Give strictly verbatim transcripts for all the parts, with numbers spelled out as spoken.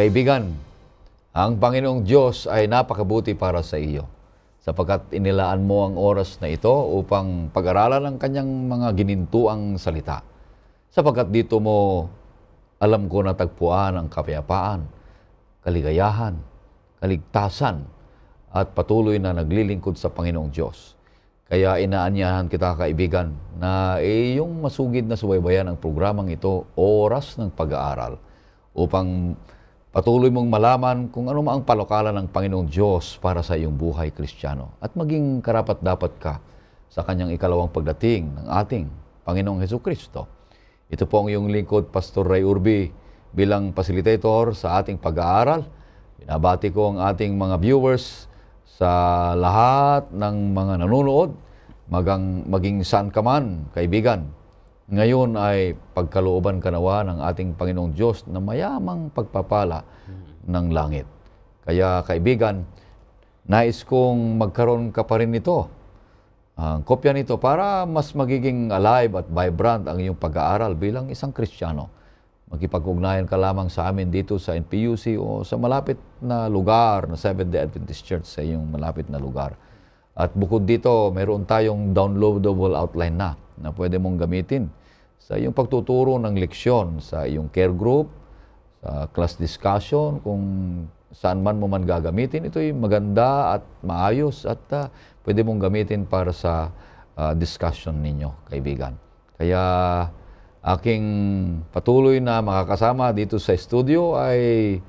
Kaibigan, ang Panginoong Diyos ay napakabuti para sa iyo, sapagkat inilaan mo ang oras na ito upang pag-aralan ang kanyang mga ginintuang salita. Sapagkat dito mo, alam ko, natagpuan ang kapayapaan, kaligayahan, kaligtasan, at patuloy na naglilingkod sa Panginoong Diyos. Kaya inaanyahan kita, kaibigan, na iyong masugid na subaybayan ang programang ito, Oras ng Pag-aaral, upang patuloy mong malaman kung ano ang palukalan ng Panginoong Diyos para sa iyong buhay Kristiyano at maging karapat-dapat ka sa kanyang ikalawang pagdating ng ating Panginoong Hesukristo. Ito po ang iyong lingkod, Pastor Ray Urbi, bilang facilitator sa ating pag-aaral. Binabati ko ang ating mga viewers sa lahat ng mga nanonood, magang, maging saan ka man, kaibigan. Ngayon ay pagkalooban kanawa ng ating Panginoong Diyos na mayamang pagpapala ng langit. Kaya kaibigan, nais kong magkaroon ka pa rin nito, ang kopya nito, para mas magiging alive at vibrant ang iyong pag-aaral bilang isang Kristiyano. Magkipag-ugnayan ka lamang sa amin dito sa N P U C o sa malapit na lugar na Seventh-day Adventist Church sa iyong malapit na lugar. At bukod dito, meron tayong downloadable outline na na pwede mong gamitin sa iyong pagtuturo ng leksyon, sa iyong care group, sa class discussion, kung saan man mo man gagamitin. Ito'y maganda at maayos at uh, pwede mong gamitin para sa uh, discussion ninyo, kaibigan. Kaya aking patuloy na makakasama dito sa studio ay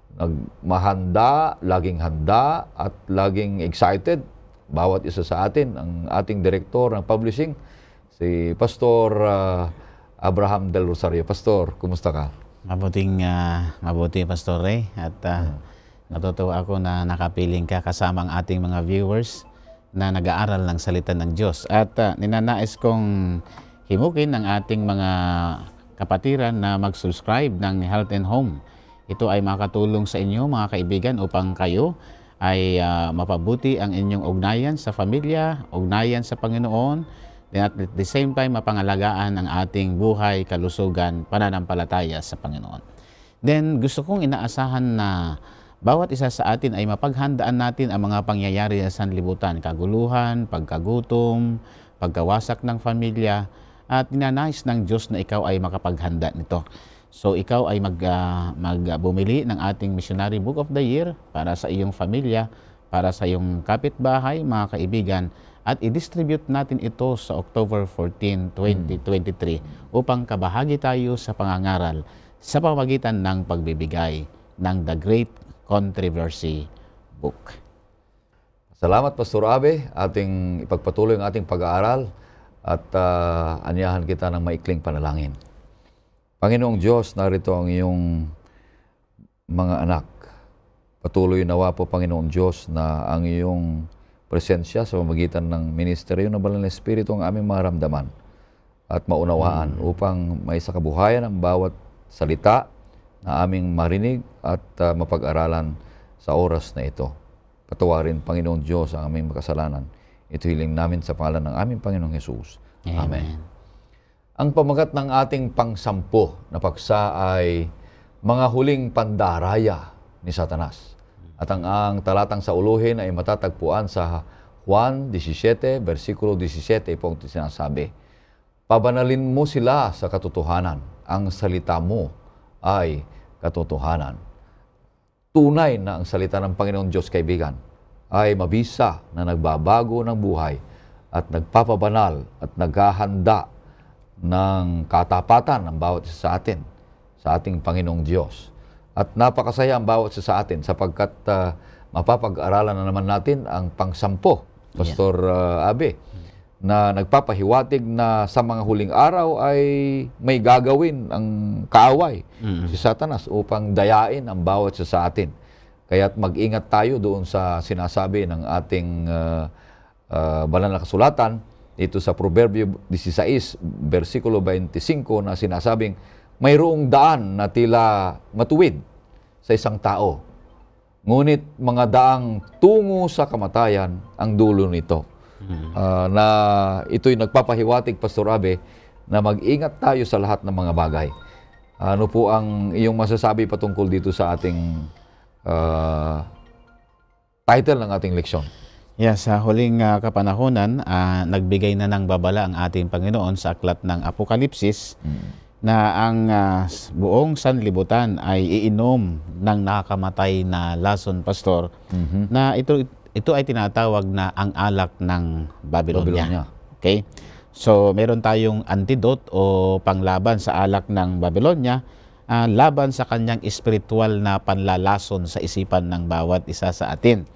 nagmahanda, laging handa at laging excited. Bawat isa sa atin, ang ating direktor ng publishing, si Pastor uh, Abraham Del Rosario. Pastor, kumusta ka? Mabuting, uh, mabuti, Pastor Ray. At uh, hmm. natutuwa ako na nakapiling ka kasama ang ating mga viewers na nag-aaral ng salita ng Diyos. At uh, ninanais kong himukin ng ating mga kapatiran na mag-subscribe ng Health and Home. Ito ay makatulong sa inyo, mga kaibigan, upang kayo ay uh, mapabuti ang inyong ugnayan sa pamilya, ugnayan sa Panginoon, at at the same time, mapangalagaan ang ating buhay, kalusugan, pananampalataya sa Panginoon. Then, gusto kong inaasahan na bawat isa sa atin ay mapaghandaan natin ang mga pangyayari sa sanlibutan, kaguluhan, pagkagutom, pagkawasak ng pamilya, at ninanais ng Diyos na ikaw ay makapaghanda nito. So, ikaw ay mag, uh, magbumili ng ating Missionary Book of the Year para sa iyong pamilya, para sa iyong kapitbahay, mga kaibigan, at i-distribute natin ito sa October fourteenth, twenty twenty-three upang kabahagi tayo sa pangangaral sa pamamagitan ng pagbibigay ng The Great Controversy Book. Salamat, Pastor Abe, ating ipagpatuloy ang ating pag-aaral at uh, anyahan kita ng maikling panalangin. Panginoong Diyos, narito ang iyong mga anak. Patuloy nawa po, Panginoong Diyos, na ang iyong presensya sa pamamagitan ng ministeryo ng Banal na Espiritu ang aming maramdaman at maunawaan hmm. upang may sa kabuhayan ang bawat salita na aming marinig at uh, mapag-aralan sa oras na ito. Patawarin, Panginoong Diyos, ang aming makasalanan. Ito hiling namin sa pangalan ng aming Panginoong Jesus. Amen. Amen. Ang pamagat ng ating pangsampu na paksa ay mga huling pandaraya ni Satanas. At ang, ang talatang sa uluhin ay matatagpuan sa Juan seventeen, versikulo seventeen po ito sinasabi. Pabanalin mo sila sa katotohanan. Ang salita mo ay katotohanan. Tunay na ang salita ng Panginoong Diyos, kaibigan, ay mabisa na nagbabago ng buhay at nagpapabanal at naghahanda ng katapatan ng bawat isa sa atin, sa ating Panginoong Diyos. At napakasaya ang bawat isa sa atin sapagkat uh, mapapag-aralan na naman natin ang pangsampo, Pastor uh, Abe, na nagpapahiwatig na sa mga huling araw ay may gagawin ang kaaway, mm-hmm. si Satanas, upang dayain ang bawat isa sa atin. Kaya't mag-ingat tayo doon sa sinasabi ng ating uh, uh, banal na kasulatan dito sa Proverbio sixteen, versikulo twenty-five, na sinasabing mayroong daan na tila matuwid sa isang tao. Ngunit mga daang tungo sa kamatayan ang dulo nito. Mm-hmm. Uh, na ito'y nagpapahiwatig, Pastor Abe, na mag-ingat tayo sa lahat ng mga bagay. Ano po ang iyong masasabi patungkol dito sa ating uh, title ng ating leksyon? Yeah, sa huling uh, kapanahonan, uh, nagbigay na ng babala ang ating Panginoon sa aklat ng Apokalipsis mm. na ang uh, buong sanlibutan ay iinom ng nakakamatay na lason, Pastor, mm-hmm. na ito ito ay tinatawag na ang alak ng Babylonia. Babylonia. Okay? So, meron tayong antidote o panglaban sa alak ng Babylonia, uh, laban sa kanyang espiritual na panlalason sa isipan ng bawat isa sa atin.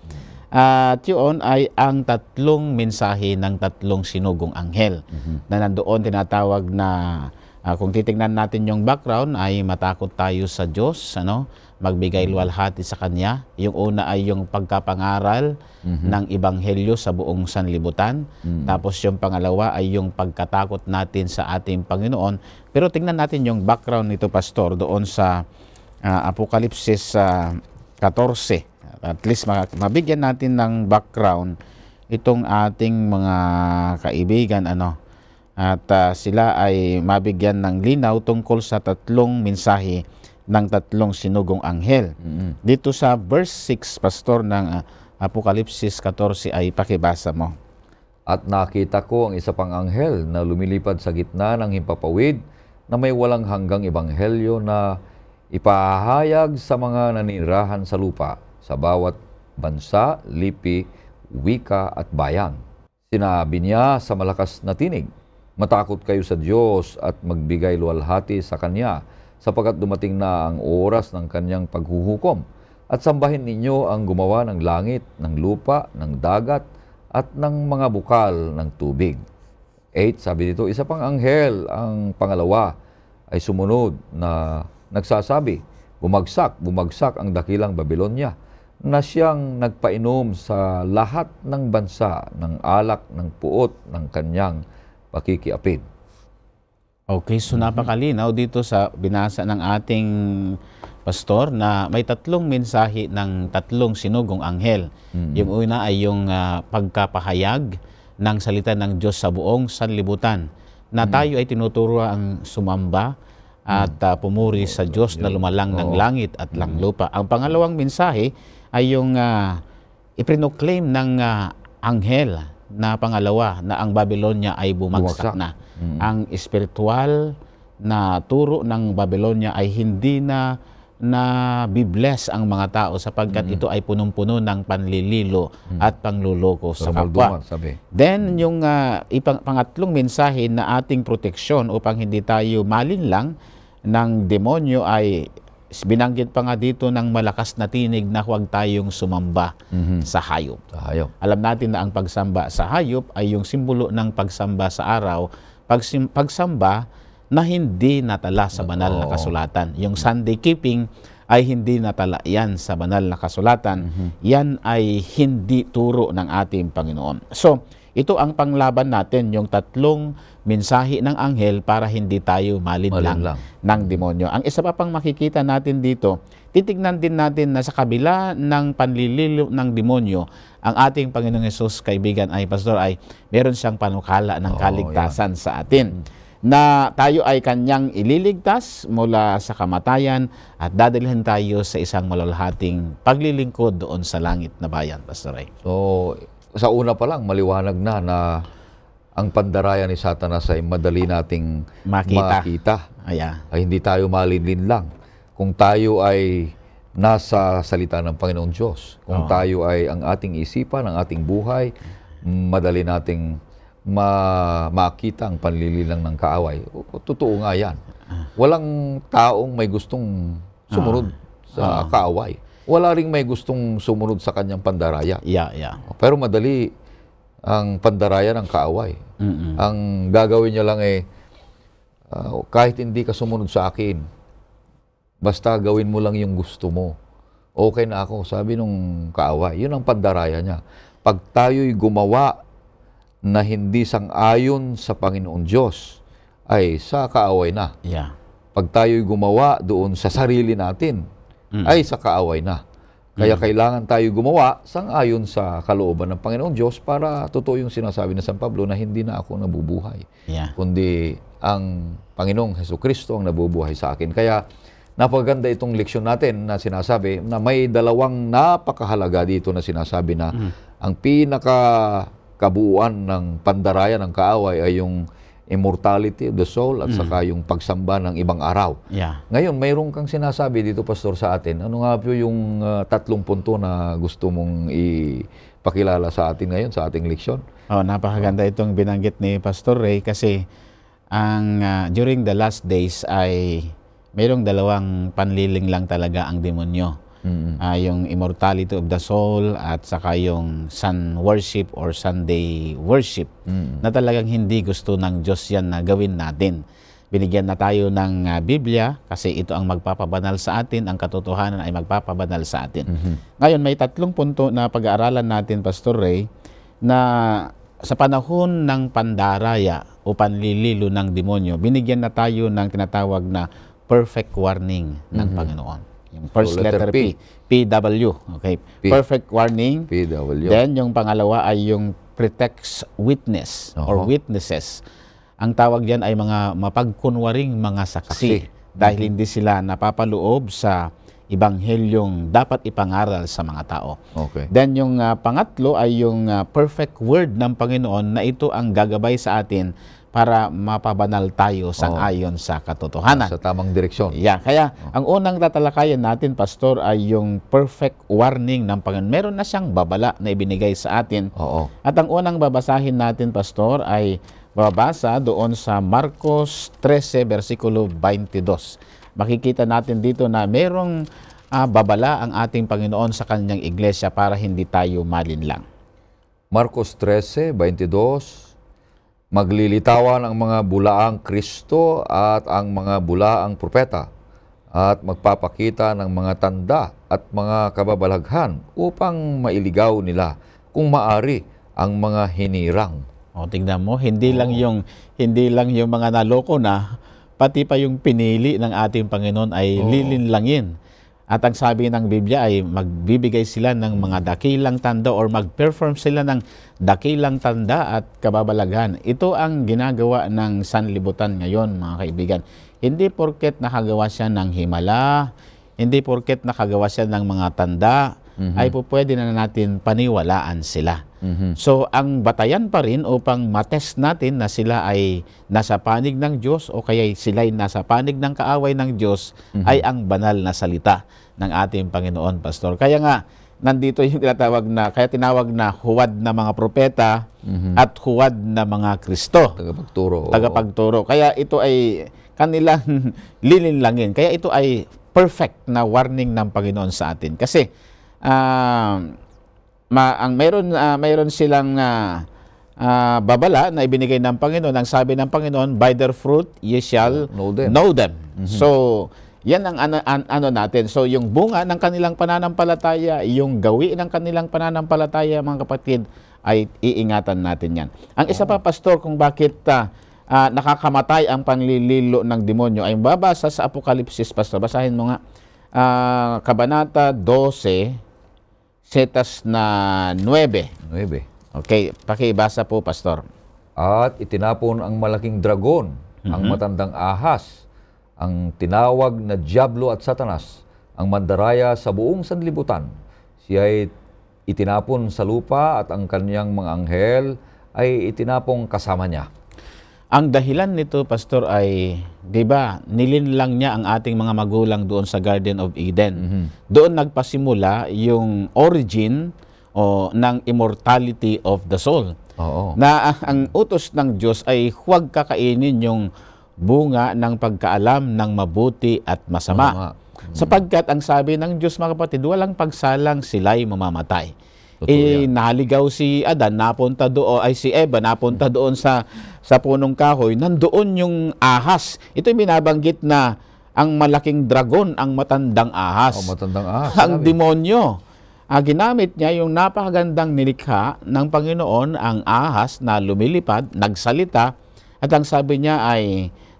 At uh, yun ay ang tatlong mensahe ng tatlong sinugong anghel mm-hmm. na nandoon tinatawag na uh, kung titingnan natin yung background ay matakot tayo sa Diyos, ano, magbigay luwalhati sa Kanya. Yung una ay yung pagkapangaral mm-hmm. ng Ebanghelyo sa buong sanlibutan. Mm-hmm. Tapos yung pangalawa ay yung pagkatakot natin sa ating Panginoon. Pero tingnan natin yung background nito, Pastor, doon sa uh, Apokalipsis uh, fourteen. At least mabigyan natin ng background itong ating mga kaibigan, ano, at uh, sila ay mabigyan ng linaw tungkol sa tatlong mensahe ng tatlong sinugong anghel. Mm-hmm. Dito sa verse six, Pastor, ng uh, Apokalipsis fourteen ay pakibasa mo. At nakita ko ang isa pang anghel na lumilipad sa gitna ng himpapawid na may walang hanggang ebanghelyo na ipahayag sa mga nanirahan sa lupa, sa bawat bansa, lipi, wika at bayan. Sinabi niya sa malakas na tinig, matakot kayo sa Diyos at magbigay luwalhati sa Kanya, sapagkat dumating na ang oras ng Kanyang paghuhukom. At sambahin ninyo ang gumawa ng langit, ng lupa, ng dagat, at ng mga bukal ng tubig. eight, sabi dito, isa pang anghel, ang pangalawa, ay sumunod na nagsasabi, bumagsak, bumagsak ang dakilang Babylonia, na siyang nagpainom sa lahat ng bansa ng alak ng puot ng kanyang pakikiapid. Okay, so napakalinaw dito sa binasa ng ating pastor na may tatlong mensahe ng tatlong sinugong anghel. Mm-hmm. Yung una ay yung uh, pagkapahayag ng salita ng Diyos sa buong sanlibutan, na mm-hmm. tayo ay tinuturo ang sumamba at uh, pumuri sa Diyos na lumalang ng langit at lang lupa. Ang pangalawang mensahe ay yung uh, iprinoclaim ng uh, anghel na pangalawa na ang Babylonia ay bumagsak, bumagsak. na. Mm-hmm. Ang espiritual na turo ng Babylonia ay hindi na na bibless ang mga tao sapagkat mm-hmm. ito ay punong-puno ng panlililo mm-hmm. at pangluloko sa kapwa. Then yung uh, ipang, pangatlong mensahe na ating proteksyon upang hindi tayo malinlang ng demonyo ay binanggit pa nga dito ng malakas na tinig na huwag tayong sumamba mm-hmm. sa hayop. Sa hayop. Alam natin na ang pagsamba sa hayop ay yung simbolo ng pagsamba sa araw, pagsim, pagsamba na hindi natala sa banal oh. na kasulatan. Yung Sunday keeping ay hindi natala yan sa banal na kasulatan. Mm-hmm. Yan ay hindi turo ng ating Panginoon. So, ito ang panglaban natin, yung tatlong mensahe ng anghel para hindi tayo malinlang, malinlang. ng demonyo. Ang isa pa pang makikita natin dito, titignan din natin na sa kabila ng panlililo ng demonyo, ang ating Panginoong Hesus, kaibigan, ay pastor, ay meron siyang panukala ng kaligtasan oh, sa atin. Na tayo ay kanyang ililigtas mula sa kamatayan at dadalhin tayo sa isang malalhating paglilingkod doon sa langit na bayan, Pastor Ray. So, sa una pa lang, maliwanag na na ang pandaraya ni Satanas ay madali nating makita. makita. Aya. Ay hindi tayo malinlin lang. Kung tayo ay nasa salita ng Panginoong Diyos, kung oh. tayo ay ang ating isipan, ang ating buhay, madali nating ma makita ang panlililang ng kaaway. Totoo nga yan. Walang taong may gustong sumunod oh. sa oh. kaaway. Wala ring may gustong sumunod sa kanyang pandaraya. Yeah, yeah. Pero madali ang pandaraya ng kaaway. Mm-mm. Ang gagawin niya lang eh, uh, kahit hindi ka sumunod sa akin, basta gawin mo lang yung gusto mo. Okay na ako, sabi nung kaaway. Yun ang pandaraya niya. Pag tayo'y gumawa na hindi sang-ayon sa Panginoon Diyos, ay sa kaaway na. Yeah. Pag tayo'y gumawa doon sa sarili natin, mm. ay sa kaaway na. Kaya kailangan tayo gumawa sang-ayon sa kalooban ng Panginoong Diyos para totoo yung sinasabi ng San Pablo na hindi na ako nabubuhay. Yeah. Kundi ang Panginoong Hesukristo ang nabubuhay sa akin. Kaya napaganda itong leksyon natin na sinasabi na may dalawang napakahalaga dito na sinasabi na mm. ang pinakakabuuan ng pandaraya ng kaaway ay yung immortality of the soul at mm. saka yung pagsamba ng ibang araw. Yeah. Ngayon, mayroon kang sinasabi dito, Pastor, sa atin. Ano nga po yung uh, tatlong punto na gusto mong ipakilala sa atin ngayon, sa ating leksyon? Oh, napakaganda itong binanggit ni Pastor Ray kasi ang uh, during the last days ay mayroong dalawang panliling lang talaga ang demonyo. Mm-hmm. Uh, yung immortality of the soul at saka yung sun worship or Sunday worship mm-hmm. na talagang hindi gusto ng Diyos yan na gawin natin. Binigyan na tayo ng uh, Biblia kasi ito ang magpapabanal sa atin, ang katotohanan ay magpapabanal sa atin. Mm-hmm. Ngayon may tatlong punto na pag-aaralan natin, Pastor Ray, na sa panahon ng pandaraya o panlililo ng demonyo, binigyan na tayo ng tinatawag na perfect warning ng mm-hmm. Panginoon. Yung first so, letter, letter P, P W, okay. P. Perfect warning. P W. Then yung pangalawa ay yung pretext witness uh-huh. or witnesses. Ang tawag diyan ay mga mapagkunwaring mga saksi, saksi. Dahil mm-hmm. hindi sila napapaloob sa ibanghelyong dapat ipangaral sa mga tao. Okay. Then yung uh, pangatlo ay yung uh, perfect word ng Panginoon na ito ang gagabay sa atin para mapabanal tayo sang-ayon oh. sa katotohanan. Sa tamang direksyon. Yeah. Kaya oh. ang unang tatalakayan natin, Pastor, ay yung perfect warning ng Panginoon. Meron na siyang babala na ibinigay sa atin. Oo. At ang unang babasahin natin, Pastor, ay babasa doon sa Marcos thirteen, versikulo twenty-two. Makikita natin dito na merong uh, babala ang ating Panginoon sa kanyang iglesia para hindi tayo malinlang. Marcos thirteen, twenty-two. Maglilitawan ang mga bulaang Kristo at ang mga bulaang propeta at magpapakita ng mga tanda at mga kababalaghan upang mailigaw nila kung maari ang mga hinirang. O tingnan mo, hindi oh. lang yung hindi lang yung mga naloko na, pati pa yung pinili ng ating Panginoon ay oh. lilinlangin. At ang sabi ng Biblia ay magbibigay sila ng mga dakilang tanda or mag-perform sila ng dakilang tanda at kababalaghan. Ito ang ginagawa ng sanlibutan ngayon, mga kaibigan. Hindi porket nakagawa siya ng himala, hindi porket nakagawa siya ng mga tanda, mm-hmm. ay po pwede na natin paniwalaan sila. Mm-hmm. So, ang batayan pa rin upang matest natin na sila ay nasa panig ng Diyos o kaya sila ay nasa panig ng kaaway ng Diyos mm-hmm. ay ang banal na salita ng ating Panginoon, Pastor. Kaya nga, nandito yung tinatawag na, kaya tinawag na huwad na mga propeta mm-hmm. at huwad na mga Kristo. Tagapagturo. Tagapagturo. Kaya ito ay kanilang lilinlangin. Kaya ito ay perfect na warning ng Panginoon sa atin. Kasi, ah... Uh, Ma, ang mayroon uh, mayroon silang uh, uh, babala na ibinigay ng Panginoon. Ang sabi ng Panginoon, by their fruit ye shall know them. Know them. Mm-hmm. So, yan ang ano, an, ano natin. So, yung bunga ng kanilang pananampalataya, yung gawi ng kanilang pananampalataya, mga kapatid, ay iingatan natin yan. Ang isa pa, Pastor, kung bakit uh, uh, nakakamatay ang panlililo ng demonyo ay babasa sa Apokalipsis, Pastor. Basahin mo nga. Uh, Kabanata twelve, setas na nuebe. Nuebe. Okay, pakibasa po, Pastor. At itinapon ang malaking dragon, mm-hmm. ang matandang ahas, ang tinawag na Diablo at Satanas, ang mandaraya sa buong sanlibutan. Siya ay itinapon sa lupa at ang kanyang mga anghel ay itinapong kasama niya. Ang dahilan nito, Pastor, ay, di ba, nilinlang niya ang ating mga magulang doon sa Garden of Eden. Mm-hmm. Doon nagpasimula yung origin o ng immortality of the soul. Oo. Na uh, ang utos ng Diyos ay huwag kakainin yung bunga ng pagkaalam ng mabuti at masama. Mm-hmm. Sapagkat ang sabi ng Diyos, mga kapatid, walang pagsalang sila'y mamamatay. Eh, naligaw si Adan, napunta doon, ay si Eva, napunta doon sa sa punong kahoy, nandoon yung ahas. Ito yung binabanggit na ang malaking dragon, ang matandang ahas. Oh, matandang ahas. Ang demonyo. Ah, ginamit niya yung napakagandang nilikha ng Panginoon, ang ahas na lumilipad, nagsalita, at ang sabi niya ay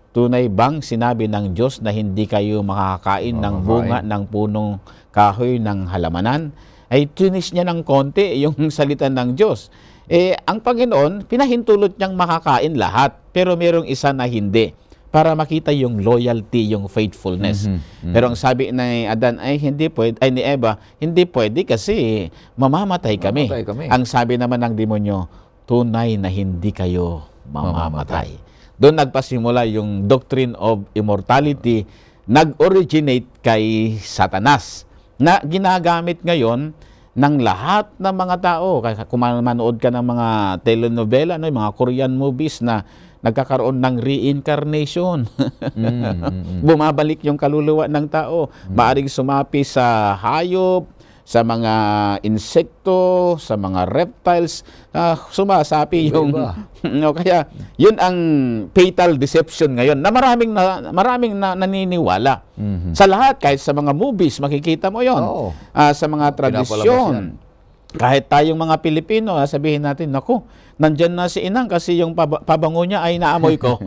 tunay bang sinabi ng Diyos na hindi kayo makakain ng bunga ng punong kahoy ng halamanan? Ay tunis niya ng konti yung salita ng Diyos. Eh, ang Panginoon, pinahintulot niyang makakain lahat, pero merong isa na hindi, para makita yung loyalty, yung faithfulness. Mm-hmm. Mm-hmm. Pero ang sabi ni Adan ay hindi pwede, ay ni Eva, hindi pwede kasi mamamatay kami. Mamamatay kami. Ang sabi naman ng demonyo, tunay na hindi kayo mamamatay. Doon nagpasimula yung doctrine of immortality, nag-originate kay Satanas, na ginagamit ngayon ng lahat ng mga tao. Kung manood ka ng mga telenovela, no, mga Korean movies na nagkakaroon ng reincarnation. mm-hmm. Bumabalik yung kaluluwa ng tao. Mm-hmm. Maaring sumapi sa hayop, sa mga insekto, sa mga reptiles, uh, sumasapi yung no, kaya yun ang fatal deception ngayon na maraming na, maraming na, naniniwala. Mm-hmm. Sa lahat, kahit sa mga movies makikita mo yon. Oh. Uh, sa mga tradisyon. Kahit tayong mga Pilipino, sabihin natin, naku, nandyan na si Inang kasi yung pab pabango niya ay naamoy ko.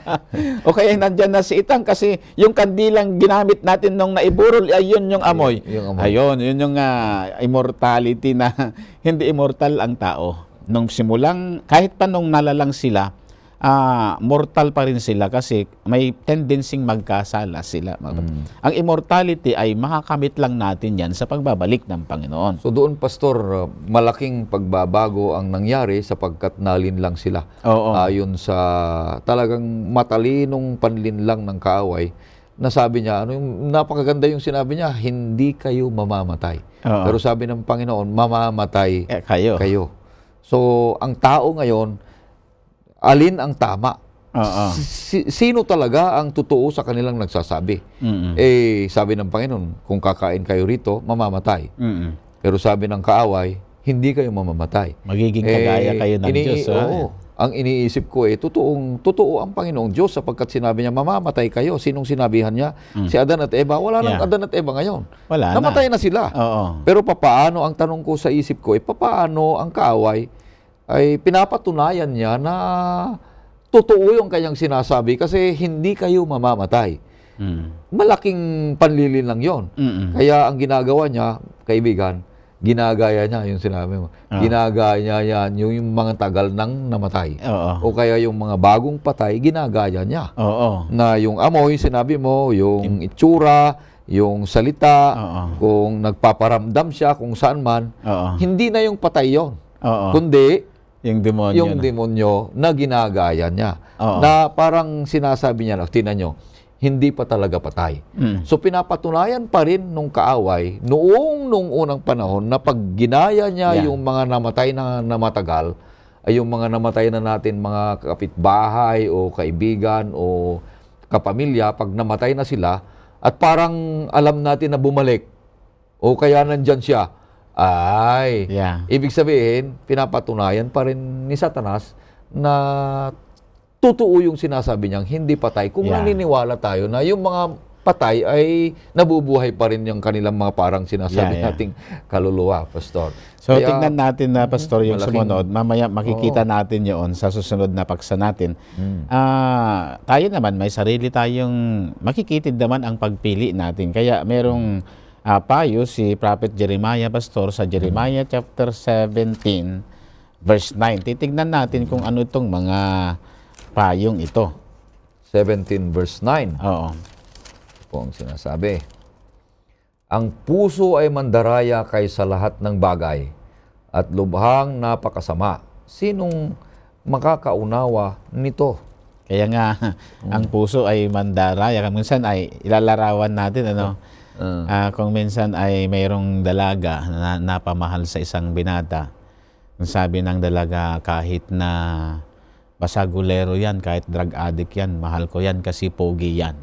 O kaya nandyan na si Itang kasi yung kandilang ginamit natin nung naiburol, ay yun yung amoy. Yung amoy. Ayun, yun yung uh, immortality na hindi immortal ang tao. Nung simulang, kahit pa nung nalalang sila, uh, mortal pa rin sila kasi may tendencyng magkasala sila. Mm. Ang immortality ay makakamit lang natin yan sa pagbabalik ng Panginoon. So doon, Pastor, malaking pagbabago ang nangyari sapagkat nalinlang sila. Oo. Ayon sa talagang matalinong panlinlang ng kaaway, na sabi niya, ano yung napakaganda yung sinabi niya, hindi kayo mamamatay. Oo. Pero sabi ng Panginoon, mamamatay eh, kayo. kayo. So, ang tao ngayon, alin ang tama? Uh-uh. Si, sino talaga ang totoo sa kanilang nagsasabi? Mm-hmm. Eh, sabi ng Panginoon, kung kakain kayo rito, mamamatay. Mm-hmm. Pero sabi ng kaaway, hindi kayo mamamatay. Magiging kagaya eh, kayo ng ini- Diyos. Oo, ang iniisip ko eh, totoong, totoo ang Panginoong Diyos sapagkat sinabi niya, mamamatay kayo. Sinong sinabihan niya? Mm. Si Adan at Eva. Wala nang yeah. Adan at Eva ngayon. Wala Namatay na, na sila. Oo. Pero papaano, ang tanong ko sa isip ko, eh, papaano ang kaaway ay pinapatunayan niya na totoo yung kanyang sinasabi kasi hindi kayo mamamatay. Mm. Malaking panlilin lang yon. Mm-mm. Kaya ang ginagawa niya, kaibigan, ginagaya niya yung sinabi mo. Oh. Ginagaya niya yan yung, yung mga tagal nang namatay. Oo. O kaya yung mga bagong patay, ginagaya niya. Oo. Na yung amoy, sinabi mo, yung itsura, yung salita, oo, kung nagpaparamdam siya, kung saan man, oo, hindi na yung patay yon. Oo. Kundi yung demonyo, yung na. demonyo na ginagaya niya. Oo. Na parang sinasabi niya, tinan nyo, hindi pa talaga patay. Mm. So pinapatunayan pa rin nung kaaway, noong nung unang panahon, na pag ginaya niya yeah. yung mga namatay na namatagal, ay yung mga namatay na natin, mga kapitbahay o kaibigan o kapamilya, pag namatay na sila, at parang alam natin na bumalik, o kaya nandyan siya, ay, yeah. ibig sabihin, pinapatunayan pa rin ni Satanas na totoo yung sinasabi niyang hindi patay. Kung yeah. naniniwala tayo na yung mga patay ay nabubuhay pa rin yung kanilang mga parang sinasabi yeah, yeah. nating kaluluwa, Pastor. So, kaya, tignan natin na, Pastor, yung malaking, sumunod. Mamaya makikita oh. natin yun sa susunod na paksa natin. Hmm. Uh, tayo naman, may sarili tayong, makikitid naman ang pagpili natin. Kaya merong hmm. Uh, payo si Prophet Jeremiah, Pastor, sa Jeremiah hmm. chapter seventeen, verse nine. Titignan natin kung ano itong mga payong ito. seventeen, verse nine. Oo. Kung sinasabi, ang puso ay mandaraya kaysa lahat ng bagay at lubhang napakasama. Sinong makakaunawa nito? Kaya nga, hmm. ang puso ay mandaraya. Minsan ay ilalarawan natin, ano? Uh, uh, kung minsan ay mayroong dalaga na napamahal sa isang binata, sabi ng dalaga, kahit na basagulero yan, kahit drug addict yan, mahal ko yan kasi pogi yan.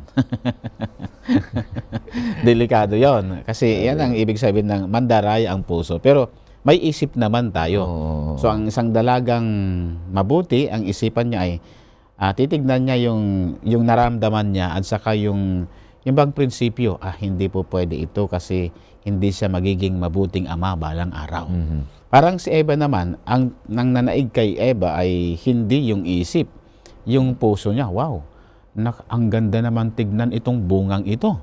Delikado yon. Kasi yan ang ibig sabihin ng mandaraya ang puso. Pero may isip naman tayo. Oh. So ang isang dalagang mabuti, ang isipan niya ay uh, titignan niya yung, yung naramdaman niya at saka yung yung bang prinsipyo, ah, hindi po pwede ito kasi hindi siya magiging mabuting ama balang araw. Mm-hmm. Parang si Eva naman, ang nang nanaig kay Eva ay hindi yung isip, yung puso niya. Wow, nak ang ganda naman tignan itong bungang ito.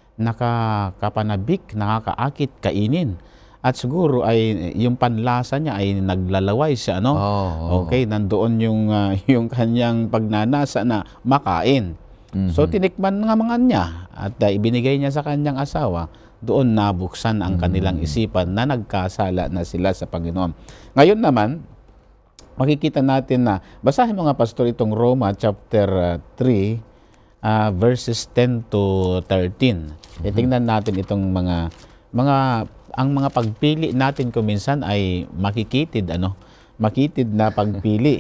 Nakakapanabik, nakakaakit, kainin. At siguro ay yung panlasa niya ay naglalaway siya, no? Oh, oh. Okay, nandoon yung uh, yung kanyang pagnanasa na makain. Mm-hmm. So tinikman nga mga niya at uh, ibinigay niya sa kanyang asawa. Doon nabuksan ang kanilang mm-hmm. isipan na nagkasala na sila sa Panginoon. Ngayon naman, makikita natin na, basahin mo nga pastor itong Roma chapter uh, three, uh, verses ten to thirteen. Mm-hmm. Itingnan natin itong mga mga ang mga pagpili natin kung minsan ay makikitid, ano, makitid na pagpili.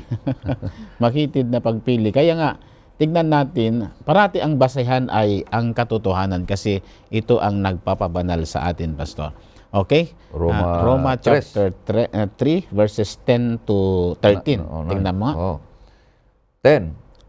Makitid na pagpili. Kaya nga, tignan natin, parati ang basehan ay ang katotohanan kasi ito ang nagpapabanal sa atin, pastor. Okay? Roma, uh, Roma chapter three, verses ten to thirteen. Na, no, tignan mo nga. Oh. ten.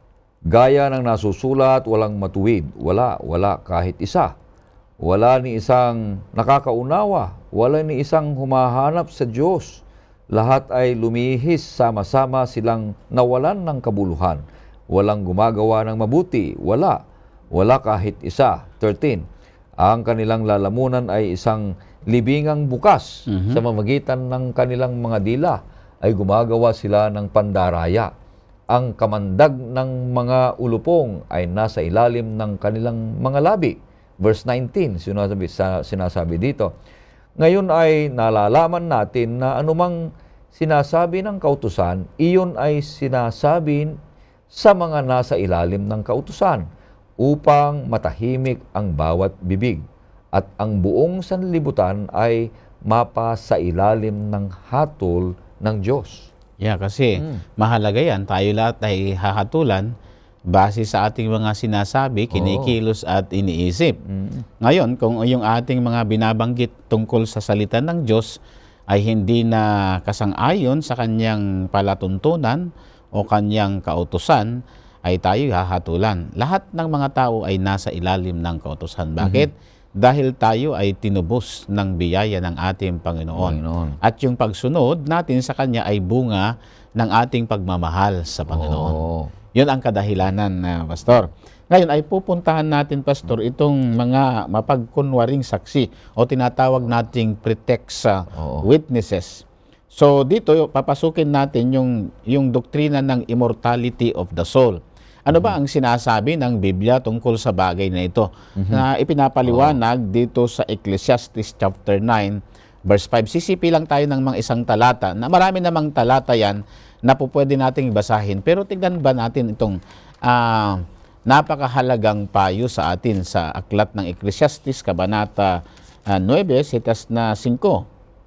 Gaya ng nasusulat, walang matuwid. Wala, wala kahit isa. Wala ni isang nakakaunawa, wala ni isang humahanap sa Diyos. Lahat ay lumihis, sama-sama silang nawalan ng kabuluhan. Walang gumagawa ng mabuti, wala. Wala kahit isa. thirteen. Ang kanilang lalamunan ay isang libingang bukas. Mm-hmm. Sa mamagitan ng kanilang mga dila ay gumagawa sila ng pandaraya. Ang kamandag ng mga ulupong ay nasa ilalim ng kanilang mga labi. Verse nineteen, sinasabi, sinasabi dito. Ngayon ay nalalaman natin na anumang sinasabi ng kautusan, iyon ay sinasabi sa mga nasa ilalim ng kautusan upang matahimik ang bawat bibig at ang buong sanlibutan ay mapa sa ilalim ng hatol ng Diyos. Yeah, kasi mm. mahalaga yan. Tayo lahat ay hahatulan base sa ating mga sinasabi, kinikilos oh. at iniisip. Mm. Ngayon, kung yung ating mga binabanggit tungkol sa salita ng Diyos ay hindi na kasang-ayon sa kanyang palatuntunan o kanyang kautusan, ay tayo hahatulan. Lahat ng mga tao ay nasa ilalim ng kautusan. Bakit? Mm-hmm. Dahil tayo ay tinubos ng biyaya ng ating Panginoon. Panginoon. At yung pagsunod natin sa Kanya ay bunga ng ating pagmamahal sa Panginoon. Oh. Yun ang kadahilanan, uh, Pastor. Ngayon ay pupuntahan natin, Pastor, itong mga mapagkunwaring saksi o tinatawag nating pretext uh, oh. witnesses. So dito, papasukin natin yung, yung doktrina ng immortality of the soul. Ano ba ang sinasabi ng Biblia tungkol sa bagay na ito? Mm-hmm. Na ipinapaliwanag oh. dito sa Ecclesiastes chapter nine, verse five. Sisipi lang tayo ng mga isang talata, na marami namang talata yan na po pwede nating basahin. Pero tignan ba natin itong uh, napakahalagang payo sa atin sa aklat ng Ecclesiastes, Kabanata uh, nine, sitas na five.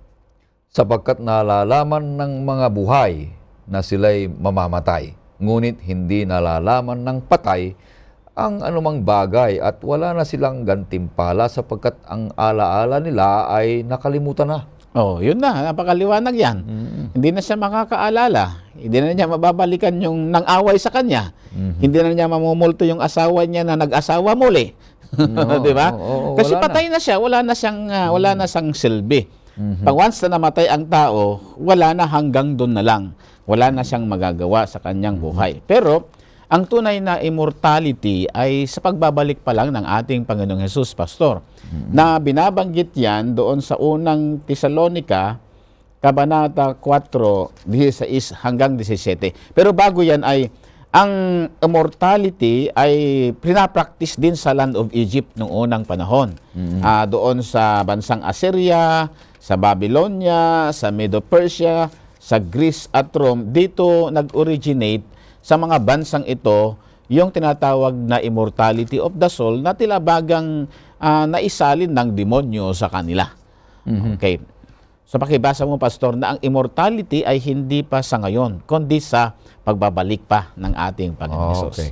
Sapagkat nalalaman ng mga buhay na sila'y mamamatay, ngunit hindi nalalaman ng patay ang anumang bagay at wala na silang gantimpala sapagkat ang alaala nila ay nakalimutan na. Oh, yun na, napakaliwanag yan. Mm-hmm. Hindi na siya makakaalala. Hindi na niya mababalikan yung nang-away sa kanya. Mm-hmm. Hindi na niya mamumulto yung asawa niya na nag-asawa muli. No, di ba? Oh, oh, kasi patay na. na siya, wala na siyang uh, wala na siyang silbi. Mm-hmm. Pag once na namatay ang tao, wala na, hanggang doon na lang. Wala na siyang magagawa sa kanyang buhay. Pero ang tunay na immortality ay sa pagbabalik pa lang ng ating Panginoong Hesus, Pastor. Mm-hmm. Na binabanggit yan doon sa unang Tesalonica, Kabanata four, sixteen hanggang seventeen. Pero bago yan ay, ang immortality ay pinapractice din sa land of Egypt noong unang panahon. Mm-hmm. Uh, doon sa bansang Assyria, sa Babylonia, sa Medo-Persia, sa Greece at Rome, dito nag-originate sa mga bansang ito yung tinatawag na immortality of the soul na tila bagang uh, naisalin ng demonyo sa kanila. Mm-hmm. Okay. So pakibasa mo, Pastor, na ang immortality ay hindi pa sa ngayon, kundi sa pagbabalik pa ng ating Panginoon Hesus. Okay.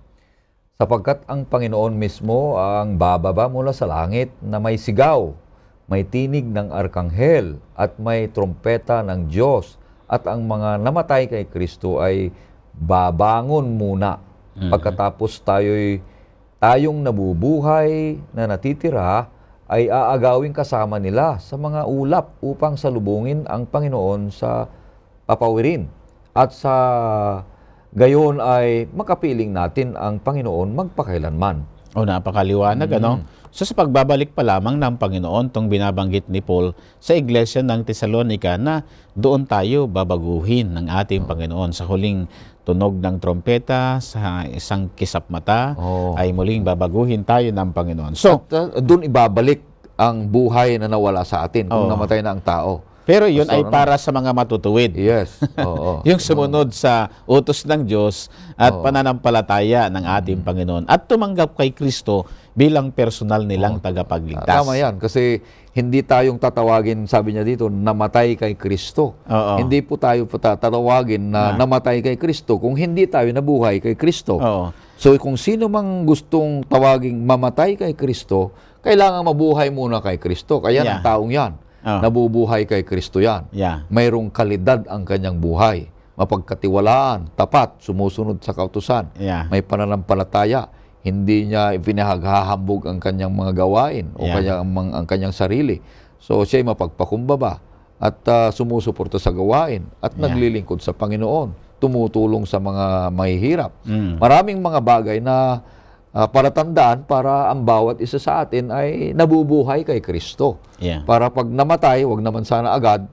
Sapagkat ang Panginoon mismo ang bababa mula sa langit na may sigaw, may tinig ng arkanghel at may trompeta ng Diyos, at ang mga namatay kay Kristo ay babangon muna. Mm-hmm. Pagkatapos tayo'y tayong nabubuhay na natitira ay aagawing kasama nila sa mga ulap upang salubungin ang Panginoon sa papawirin at sa gayon ay makapiling natin ang Panginoon magpakailanman. O, napakaliwanag, Mm. ano? So, sa pagbabalik pa lamang ng Panginoon, tong binabanggit ni Paul sa Iglesia ng Tesalonica na doon tayo babaguhin ng ating Panginoon. Sa huling tunog ng trompeta, sa isang kisap mata, Oh. ay muling babaguhin tayo ng Panginoon. So, At uh, doon ibabalik ang buhay na nawala sa atin kung Oo. namatay na ang tao. pero yun Pastor, ay ano? para sa mga matutuwid. Yes. Oo. Yung sumunod sa utos ng Diyos at pananampalataya ng ating Panginoon at tumanggap kay Kristo bilang personal nilang tagapagligtas. Tama yan. Kasi hindi tayong tatawagin, sabi niya dito, namatay kay Kristo. Oo. Hindi po tayo tatawagin na namatay kay Kristo kung hindi tayo nabuhay kay Kristo. Oo. So kung sino mang gustong tawaging mamatay kay Kristo, kailangan mabuhay muna kay Kristo. Kaya Yeah. ang taong yan, Oh. nabubuhay kay Kristo yan. Yeah. Mayroong kalidad ang kanyang buhay. Mapagkatiwalaan, tapat, sumusunod sa kautusan. Yeah. May pananampalataya. Hindi niya pinaghahambog ang kanyang mga gawain o Yeah. kanya, ang, ang kanyang sarili. So siya ay mapagpakumbaba at uh, sumusuporta sa gawain at Yeah. naglilingkod sa Panginoon. Tumutulong sa mga mahihirap. Mm. Maraming mga bagay na uh, palatandaan para ang bawat isa sa atin ay nabubuhay kay Kristo. Yeah. Para pag namatay, wag naman sana agad,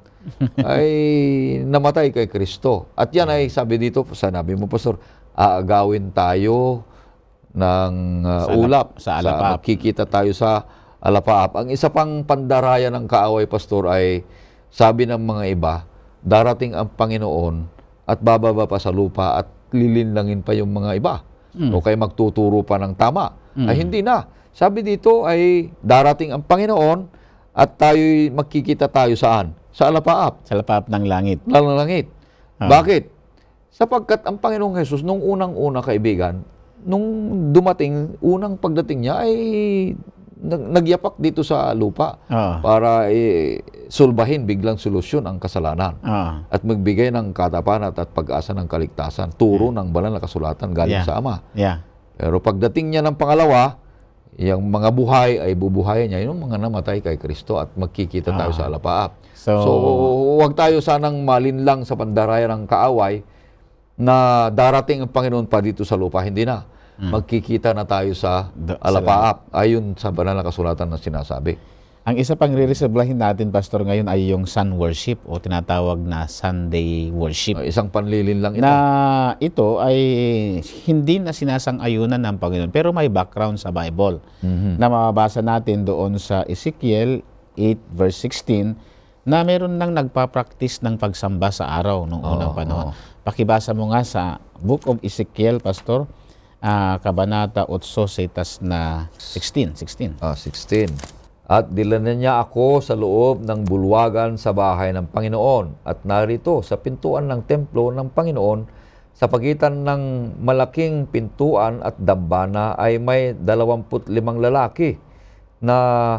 ay namatay kay Kristo. At yan ay sabi dito, sanabi mo, Pastor, aagawin tayo ng uh, Sa alap- ulap. sa alapaap. Magkikita tayo sa alapaap. Ang isa pang pandaraya ng kaaway, Pastor, ay sabi ng mga iba, darating ang Panginoon at bababa pa sa lupa at lilinlangin pa yung mga iba. O kaya magtuturo pa ng tama. Ay hindi na. Sabi dito ay darating ang Panginoon at tayo'y magkikita tayo saan? Sa alapaap, Sa lapap ng langit. ng langit. Ah. Bakit? Sapagkat ang Panginoong Jesus, nung unang-una kaibigan, nung dumating, unang pagdating niya ay nag- nagyapak dito sa lupa Oo. para eh, sulbahin biglang solusyon ang kasalanan Oo. at magbigay ng katapanat at pag-asa ng kaligtasan. Turo ng banal na kasulatan galing Yeah. sa Ama. Yeah. Pero pagdating niya ng pangalawa, yung mga buhay ay bubuhayin niya, yung mga namatay kay Kristo at magkikita tayo sa alapaap. So- So, huwag tayo sanang malinlang sa pandaraya ng kaaway na darating ang Panginoon pa dito sa lupa. Hindi na. Magkikita na tayo sa Do- sa alapaap. Ayon sa banal na kasulatan na sinasabi. Ang isa pang re-reservahin natin, Pastor, ngayon ay yung sun worship o tinatawag na Sunday worship. Uh, isang panlilin lang ito. Na ito ay hindi na sinasang-ayunan ng Panginoon pero may background sa Bible Mhm. na mababasa natin doon sa Ezekiel eight verse sixteen na meron nang nagpa-practice ng pagsamba sa araw noong unang Oo, panahon. oo. Pakibasa mo nga sa Book of Ezekiel, Pastor, ah, Kabanata eight setas na sixteen. sixteen. Ah, sixteen. At dilanan niya ako sa loob ng bulwagan sa bahay ng Panginoon at narito sa pintuan ng templo ng Panginoon sa pagitan ng malaking pintuan at dambana ay may dalawamput limang lalaki na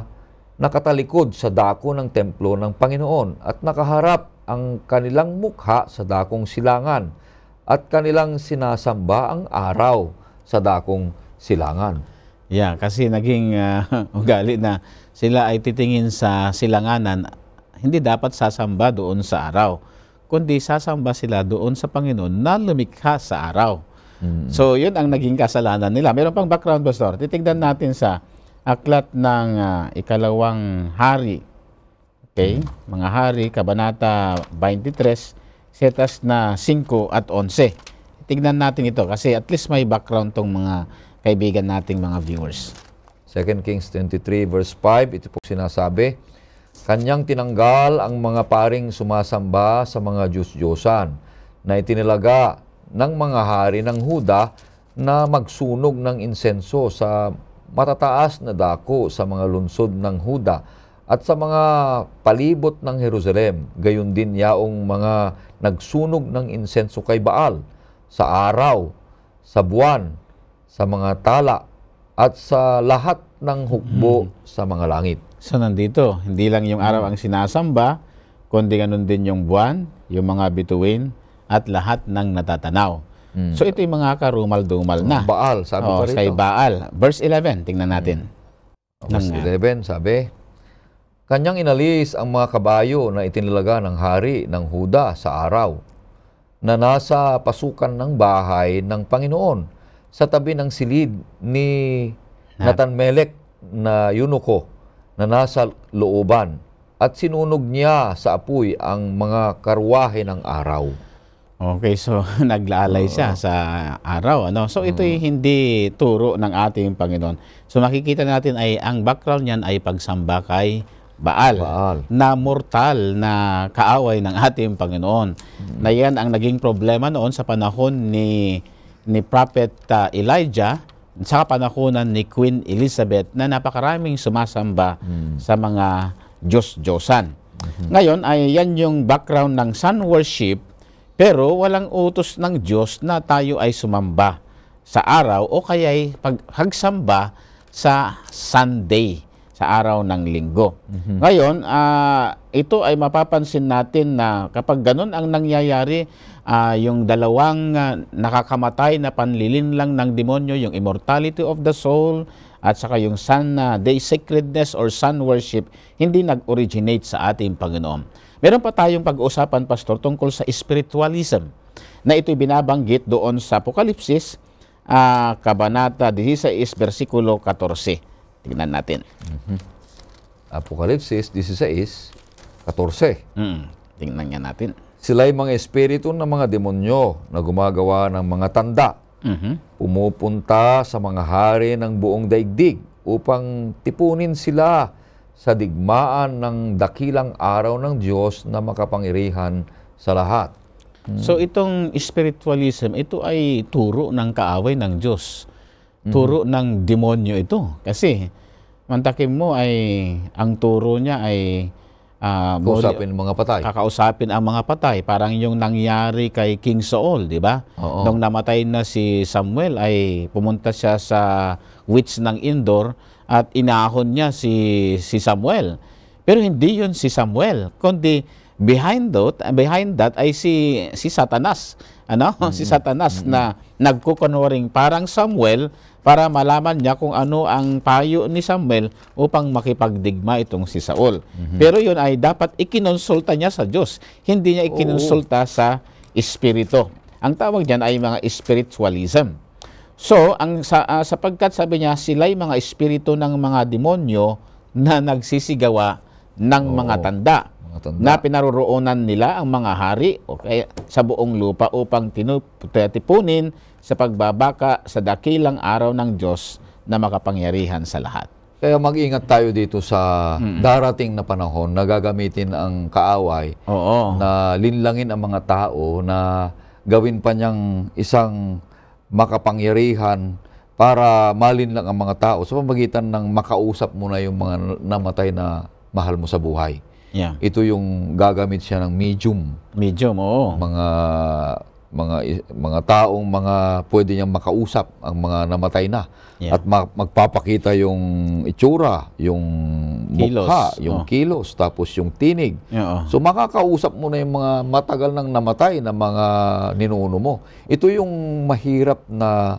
nakatalikod sa dako ng templo ng Panginoon at nakaharap ang kanilang mukha sa dakong silangan at kanilang sinasamba ang araw sa dakong silangan. Yeah, kasi naging ah, ugali na sila ay titingin sa silanganan, hindi dapat sasamba doon sa araw, kundi sasamba sila doon sa Panginoon na lumikha sa araw. So, yun ang naging kasalanan nila. Meron pang background, Pastor. Titignan natin sa aklat ng ah, ikalawang hari. Okay? Mga hari, Kabanata twenty-three, setas na five at eleven. Tignan natin ito kasi at least may background tong mga kaibigan nating mga viewers. Second Kings twenty-three verse five, ito po sinasabi, kanyang tinanggal ang mga paring sumasamba sa mga Diyos-Diyosan na itinilaga ng mga hari ng Huda na magsunog ng insenso sa matataas na dako sa mga lungsod ng Huda at sa mga palibot ng Jerusalem. Gayon din yaong mga nagsunog ng insenso kay Baal sa araw, sa buwan, sa mga tala, at sa lahat ng hukbo sa mga langit. So nandito, hindi lang yung araw ang sinasamba, kundi ganun din yung buwan, yung mga bituin, at lahat ng natatanaw. So ito yung mga karumal-dumal na. Baal, sabi Oh, pa rito. kay Baal. Verse eleven, tingnan natin. Verse Ng- eleven, sabi, kanyang inalis ang mga kabayo na itinilaga ng hari ng Huda sa araw, na nasa pasukan ng bahay ng Panginoon sa tabi ng silid ni Nathan-Melech na eunuko na nasa looban at sinunog niya sa apoy ang mga karwahe ng araw. Okay, so naglalay siya sa araw, ano? So ito'y hindi turo ng ating Panginoon. So makikita natin ay ang background niyan ay pagsamba kay Baal, Baal. na mortal na kaaway ng ating Panginoon. Na yan ang naging problema noon sa panahon ni ni Prophet uh, Elijah sa panahonan ni Queen Elizabeth na napakaraming sumasamba Hmm. sa mga Diyos-Diyosan. Ngayon ay yan yung background ng sun worship, pero walang utos ng Diyos na tayo ay sumamba sa araw o kaya'y paghagsamba sa Sunday, sa araw ng linggo. Ngayon, ah, ito ay mapapansin natin na kapag ganun ang nangyayari, ah, yung dalawang ah, nakakamatay na panlilinlang ng demonyo, yung immortality of the soul at saka yung sun uh, day sacredness or sun worship, hindi nag-originate sa ating Panginoon. Meron pa tayong pag-uusapan, Pastor, tungkol sa spiritualism na ito'y binabanggit doon sa Apokalipsis, uh, Kabanata sixteen, versikulo fourteen. Tingnan natin. Mm-hmm. Apokalipsis sixteen, fourteen. Mm, tingnan nga natin. Sila'y mga espiritu ng mga demonyo na gumagawa ng mga tanda. Mhm. Pumupunta sa mga hari ng buong daigdig upang tipunin sila sa digmaan ng dakilang araw ng Diyos na makapangyarihan sa lahat. So itong spiritualism, ito ay turo ng kaaway ng Diyos. Turo ng demonyo ito. Kasi, mantakim mo ay, ang turo niya ay uh, Kausapin ng mga patay. kakausapin ang mga patay. Parang yung nangyari kay King Saul, di ba? Oo. Nung namatay na si Samuel, ay pumunta siya sa witch ng Endor at inahon niya si, si Samuel. Pero hindi yun si Samuel, kundi behind that, behind that ay si, si Satanas. Ano? Mm-hmm. Si Satanas mm-hmm. na nagkukunwaring parang Samuel para malaman niya kung ano ang payo ni Samuel upang makipagdigma itong si Saul. Mm-hmm. Pero yun ay dapat ikinonsulta niya sa Diyos. Hindi niya ikinonsulta Oo. sa Espiritu. Ang tawag diyan ay mga spiritualism. So, ang sa, uh, sapagkat sabi niya, sila'y mga espiritu ng mga demonyo na nagsisigawa ng Oo. mga tanda. Mga tanda. Na pinaroroonan nila ang mga hari o kaya sa buong lupa upang tinupunin sa pagbabaka sa dakilang araw ng Diyos na makapangyarihan sa lahat. Kaya mag-ingat tayo dito sa mm. darating na panahon na gagamitin ang kaaway Oo. na linlangin ang mga tao na gawin pa niyang isang makapangyarihan para malinlang ang mga tao sa pamamagitan ng makausap mo na yung mga namatay na mahal mo sa buhay. Yeah. Ito yung gagamit siya ng medium. Medium, oo. Mga mga mga taong mga pwede niyang makausap ang mga namatay na. Yeah. At ma- magpapakita yung itsura, yung Kilos. mukha, yung Oh. kilos, tapos yung tinig. Oo. So makakausap mo na yung mga matagal nang namatay na mga ninuno mo. Ito yung mahirap na,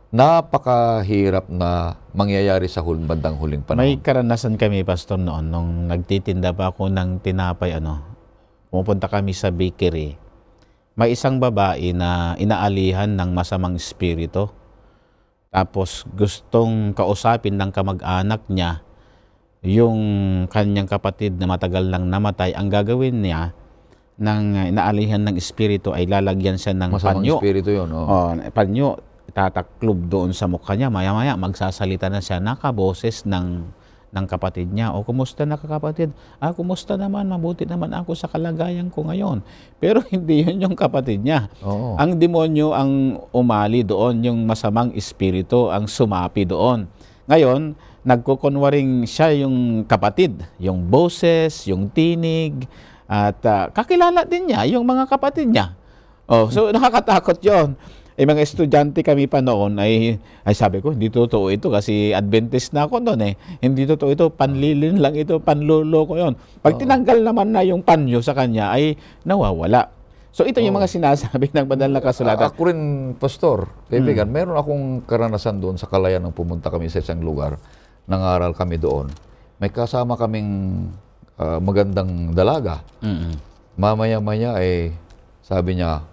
napakahirap na mangyayari sa hul bandang huling panahon. May karanasan kami, Pastor, noon, nung nagtitinda pa ako ng tinapay, ano, pumunta kami sa bakery. May isang babae na inaalihan ng masamang espiritu. Tapos gustong kausapin ng kamag-anak niya yung kanyang kapatid na matagal nang namatay. Ang gagawin niya ng inaalihan ng espiritu ay lalagyan siya ng Masamang panyo. espiritu yun. Oh. Oh, panyo, tataklob doon sa mukha niya. Maya-maya magsasalita na siya nakaboses ng ng kapatid niya. O, kumusta na kapatid? Ah, kumusta naman? Mabuti naman ako sa kalagayan ko ngayon. Pero hindi yun yung kapatid niya. Oo. Ang demonyo ang umali doon, yung masamang espiritu ang sumapi doon. Ngayon, nagkukunwaring siya yung kapatid, yung boses, yung tinig, at uh, kakilala din niya yung mga kapatid niya. Oh, so nakakatakot yon. Eh, mga estudyante kami pa noon ay, ay sabi ko, hindi totoo ito kasi Adventist na ako noon eh. Hindi totoo ito, panlilin lang ito, panlulo ko yon. Pag Oo. tinanggal naman na yung panyo sa kanya ay nawawala. So ito yung Oo. mga sinasabi ng banal na kasulatan. A- ako rin, Pastor, kaibigan, hmm. meron akong karanasan doon sa Kalayan nung pumunta kami sa isang lugar. Nangaral kami doon. May kasama kaming uh, magandang dalaga. Mm-hmm. Mamaya-maya eh, sabi niya,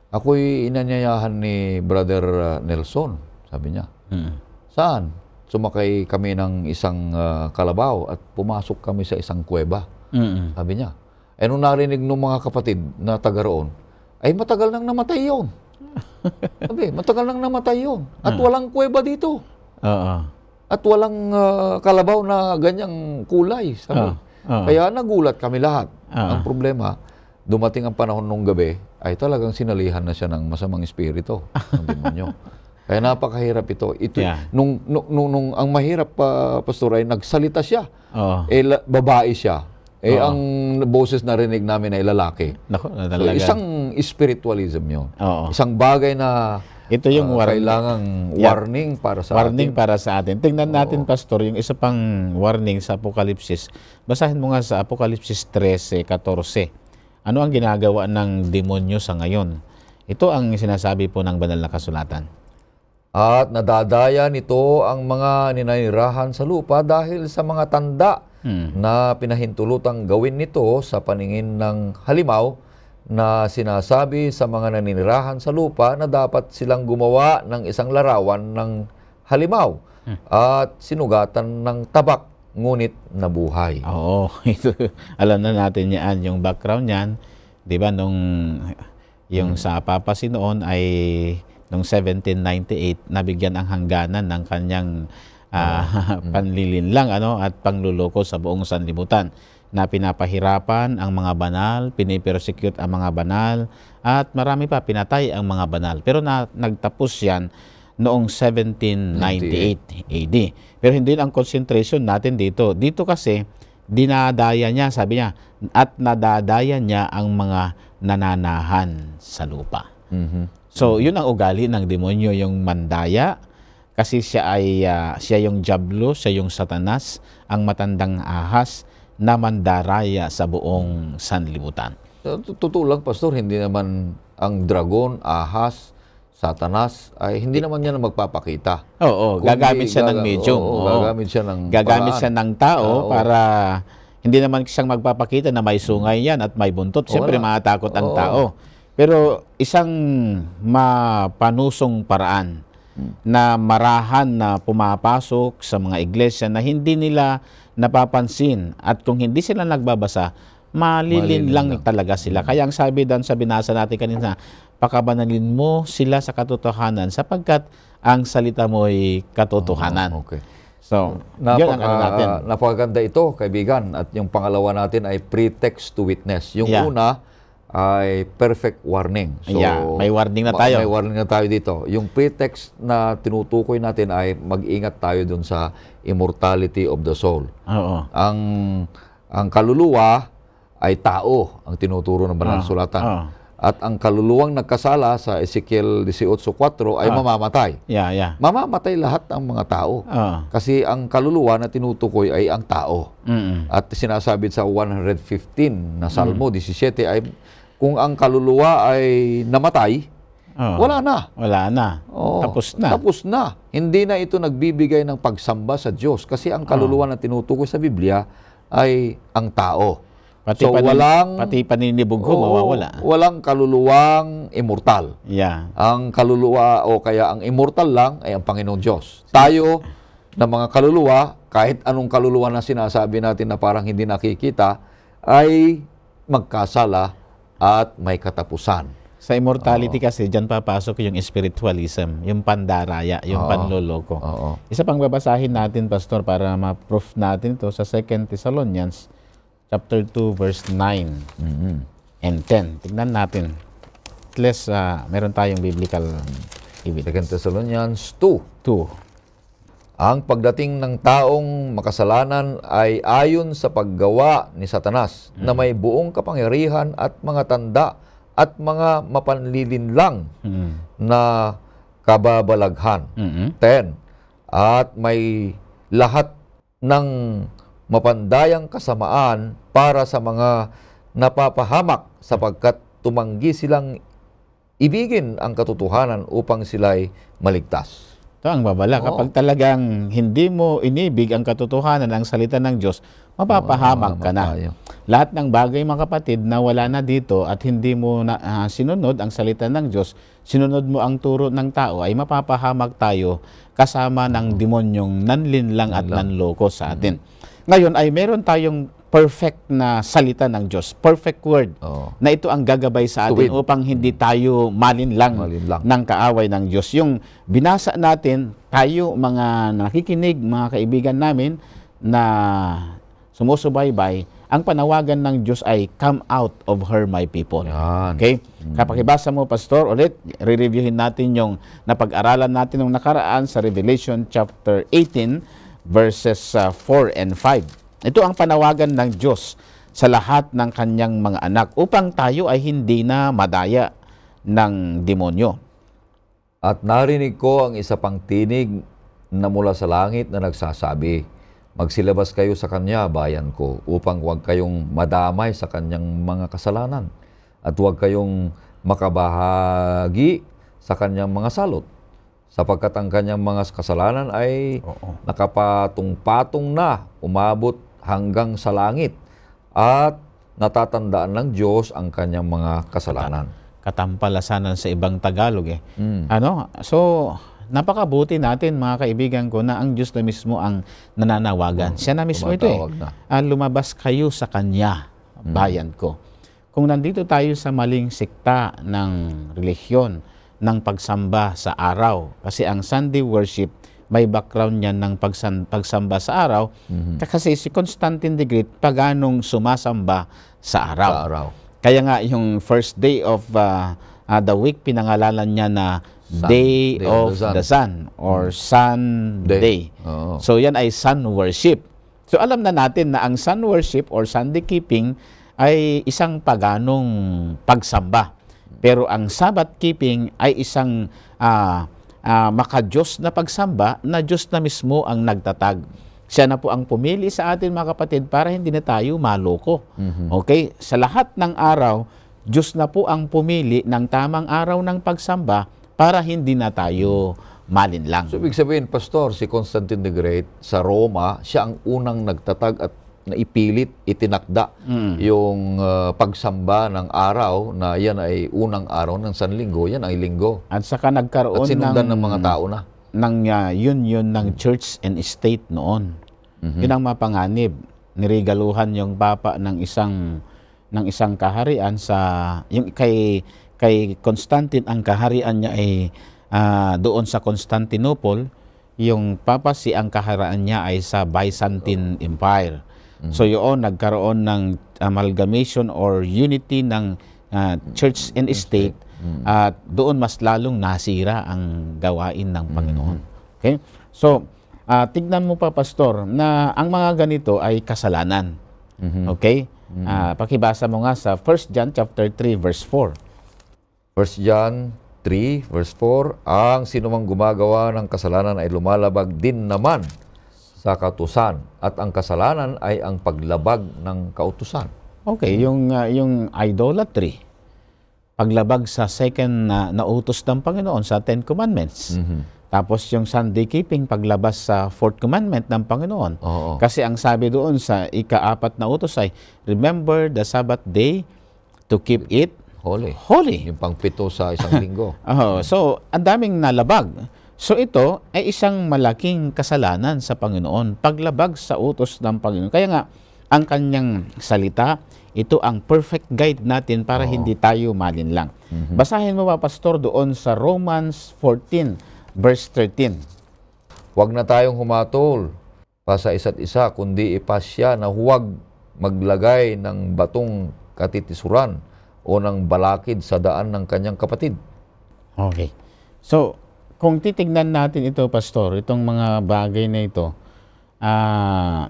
Ako'y inanyayahan ni Brother uh, Nelson, sabi niya. Mm. Saan? Sumakay kami ng isang uh, kalabaw at pumasok kami sa isang kuweba. Mm. Sabi niya. Eh nung narinig ng mga kapatid na taga roon, ay matagal nang namatay yun. Sabi, matagal nang namatay yun. At walang kuweba dito. Oo. At walang uh, kalabaw na ganyang kulay. Sabi. Oo. Oo. Kaya nagulat kami lahat. Oo. Ang problema, dumating ang panahon nung gabi, ay talagang sinalihan na siya ng masamang espiritu ng demonyo. Kaya napakahirap ito. Ito Yeah. nung, nung, nung, nung ang mahirap pa, Pastor, ay nagsalita siya. Oo. Eh, la, babae siya. Eh, Oo. ang boses narinig namin ay lalaki. Naku, So, talaga. isang spiritualism yun. Oo. Isang bagay na Ito yung ah, warning. kailangang Yeah. warning para sa Warning atin. para sa atin. Tingnan natin, Pastor, yung isa pang warning sa Apokalipsis. Basahin mo nga sa Apokalipsis thirteen fourteen. Ano ang ginagawa ng demonyo sa ngayon? Ito ang sinasabi po ng banal na kasulatan. At nadadaya nito ang mga ninanirahan sa lupa dahil sa mga tanda Hmm. na pinahintulutang gawin nito sa paningin ng halimaw na sinasabi sa mga naninirahan sa lupa na dapat silang gumawa ng isang larawan ng halimaw at sinugatan ng tabak ngunit nabuhay. Oo, ito, alam na natin yan, yung background niyan, di ba, nung yung sa papacy noon ay nung seventeen ninety-eight, nabigyan ang hangganan ng kanyang ah, panlilinlang ano, at pangluloko sa buong sanlibutan na pinapahirapan ang mga banal, pinipersecute ang mga banal, at marami pa, pinatay ang mga banal. Pero na, nagtapos yan noong seventeen ninety-eight A D. Pero hindi lang ang concentration natin dito. Dito kasi, dinadaya niya, sabi niya, at nadadaya niya ang mga nananahan sa lupa. Mhm. So, yun ang ugali ng demonyo, yung mandaya. Kasi siya ay, ah, siya yung diablo, siya yung satanas, ang matandang ahas na mandaraya sa buong sanlibutan. So, totoo lang, Pastor, hindi naman ang dragon, ahas, satanas, ay hindi naman yan ang magpapakita. Oo, Kundi gagamit siya ng gaga- medium. oo, Oo. gagamit siya ng Gagamit paraan. siya ng tao Oo. para hindi naman siyang magpapakita na may sungay yan at may buntot. Siyempre, Wala. matatakot ang Oo. tao. Pero isang mapanusong paraan na marahan na pumapasok sa mga iglesia na hindi nila napapansin at kung hindi sila nagbabasa, malilin Malilin lang lang. talaga sila. Kaya ang sabi doon sa binasa natin kanina, pakabanalin mo sila sa katotohanan sapagkat ang salita mo ay katotohanan. Okay. So, yun ang ano natin. Napaka, napakaganda ito, kaibigan. At yung pangalawa natin ay pretext to witness. Yung Yeah. una ay perfect warning. So, Yeah, may warning na ma- tayo. May warning na tayo dito. Yung pretext na tinutukoy natin ay mag-ingat tayo dun sa immortality of the soul. Oo. Ang ang kaluluwa ay tao, ang tinuturo ng banal na Ah, sulatan. ah. At ang kaluluwang nagkasala sa Ezekiel eighteen four ay Ah. mamamatay. Yeah, yeah. Mamamatay lahat ang mga tao. Oo. Kasi ang kaluluwa na tinutukoy ay ang tao. Mm-mm. At sinasabi sa one fifteen na Salmo seventeen ay kung ang kaluluwa ay namatay, Oo. wala na. Wala na. Oo, Tapos na. Tapos na. Hindi na ito nagbibigay ng pagsamba sa Diyos kasi ang kaluluwa na tinutukoy sa Biblia ay ang tao. Pati, So, panin- walang- pati paninibog ko, Oo, mawawala. Walang kaluluwang immortal. Yeah. Ang kaluluwa o kaya ang immortal lang ay ang Panginoong Diyos. Tayo na mga kaluluwa, kahit anong kaluluwa na sinasabi natin na parang hindi nakikita, ay magkasala at may katapusan. Sa immortality kasi, dyan papasok yung spiritualism, yung pandaraya, yung Oo. panloloko. Oo. Isa pang babasahin natin, Pastor, para ma-proof natin ito sa Second Thessalonians chapter two, verse nine Mhm. and ten. Tignan natin. At least, ah, meron tayong biblical evidence. Second Thessalonians two. two. Ang pagdating ng taong makasalanan ay ayon sa paggawa ni Satanas na may buong kapangyarihan at mga tanda at mga mapanlilinlang Mm. na kababalaghan. Mm-mm. ten. At may lahat ng mapandayang kasamaan para sa mga napapahamak sapagkat tumanggi silang ibigin ang katotohanan upang sila'y maligtas. Ito ang babala. Oo. Kapag talagang hindi mo inibig ang katotohanan ng salita ng Diyos, mapapahamak ka na. tayo. Lahat ng bagay, mga kapatid, na wala na dito at hindi mo na, ah, sinunod ang salita ng Diyos, sinunod mo ang turo ng tao, ay mapapahamak tayo kasama ng demonyong nanlinlang at nanloko sa atin. Ngayon ay meron tayong perfect na salita ng Diyos, perfect word, Oo. na ito ang gagabay sa atin Tuwid. upang hindi tayo malinlang, Malinlang. ng kaaway ng Diyos. Yung binasa natin, tayo mga nakikinig, mga kaibigan namin na sumusubaybay, ang panawagan ng Diyos ay, come out of her, my people. Yan. Okay? Kapag ibasa mo, Pastor, ulit, re-reviewin natin yung napag-aralan natin nung nakaraan sa Revelation chapter eighteen, verses uh, four and five. Ito ang panawagan ng Diyos sa lahat ng kanyang mga anak upang tayo ay hindi na madaya ng demonyo. At narinig ko ang isa pang tinig na mula sa langit na nagsasabi, magsilabas kayo sa kanya, bayan ko, upang huwag kayong madamay sa kanyang mga kasalanan at huwag kayong makabahagi sa kanyang mga salot, sapagkat ang kanyang mga kasalanan ay Oo. nakapatong-patong na, umabot hanggang sa langit, at natatandaan ng Diyos ang kanyang mga kasalanan. Katampalasanan sa ibang Tagalog eh. Mm. Ano? So, napakabuti natin, mga kaibigan ko, na ang Diyos na mismo ang nananawagan. Siya na mismo ito eh. Tumatawag na. Ah, lumabas kayo sa Kanya, bayan ko. Kung nandito tayo sa maling sikta ng relihiyon, ng pagsamba sa araw, kasi ang Sunday worship, may background yan ng pagsan, pagsamba sa araw, Mhm. kasi si Constantine the Great, paganong sumasamba sa araw. Sa araw. Kaya nga, yung first day of uh, uh, the week, pinangalanan niya na Sun, Day, Day of the Sun, or Sunday. Oo. So, yan ay sun worship. So, alam na natin na ang sun worship or Sunday keeping ay isang paganong pagsamba. Pero ang Sabbath keeping ay isang uh, uh, maka-Diyos na pagsamba na Diyos na mismo ang nagtatag. Siya na po ang pumili sa atin, mga kapatid, para hindi na tayo maloko. Mhm. Okay? Sa lahat ng araw, Diyos na po ang pumili ng tamang araw ng pagsamba para hindi na tayo malinlang. So, ibig sabihin, Pastor, si Constantine the Great sa Roma, siya ang unang nagtatag at naipilit, itinakda Mm. yung uh, pagsamba ng araw na yan ay unang araw ng Sanlinggo, yan ay linggo. At saka At nagkaroon sinundan ng, ng mga tao na. ng uh, union ng church and state noon. Mhm. Yun ang mapanganib. Nirigaluhan yung papa ng isang ng isang kaharian sa yung kay kay Constantine, ang kaharian niya ay ah, doon sa Constantinople, yung papacy, ang kaharian niya ay sa Byzantine Empire. So yun, nagkaroon ng amalgamation or unity ng ah, church and state, at doon mas lalong nasira ang gawain ng Panginoon. Okay? So, ah, tignan mo pa, Pastor, na ang mga ganito ay kasalanan. Mhm. Okay? Ah, pakibasa mo nga sa First John chapter three verse four. First John three, verse four, ang sinumang gumagawa ng kasalanan ay lumalabag din naman sa kautusan, at ang kasalanan ay ang paglabag ng kautusan. Okay, yung ah, yung idolatry, paglabag sa second na, na utos ng Panginoon sa Ten Commandments. Mhm. Tapos yung Sunday keeping, paglabas sa fourth commandment ng Panginoon. Oo. Kasi ang sabi doon sa ika-apat na utos ay, remember the Sabbath day to keep it Holy. holy. Yung pangpito sa isang linggo. Oh, so, ang daming nalabag. So, ito ay isang malaking kasalanan sa Panginoon, paglabag sa utos ng Panginoon. Kaya nga, ang kanyang salita, ito ang perfect guide natin para Oo. hindi tayo malinlang. Basahin mo ba, Pastor, doon sa Romans fourteen, verse thirteen. Huwag na tayong humatol pa sa isa't isa, kundi ipasya na huwag maglagay ng batong katitisuran o ng balakid sa daan ng kanyang kapatid. Okay. So, kung titignan natin ito, Pastor, itong mga bagay na ito, ah,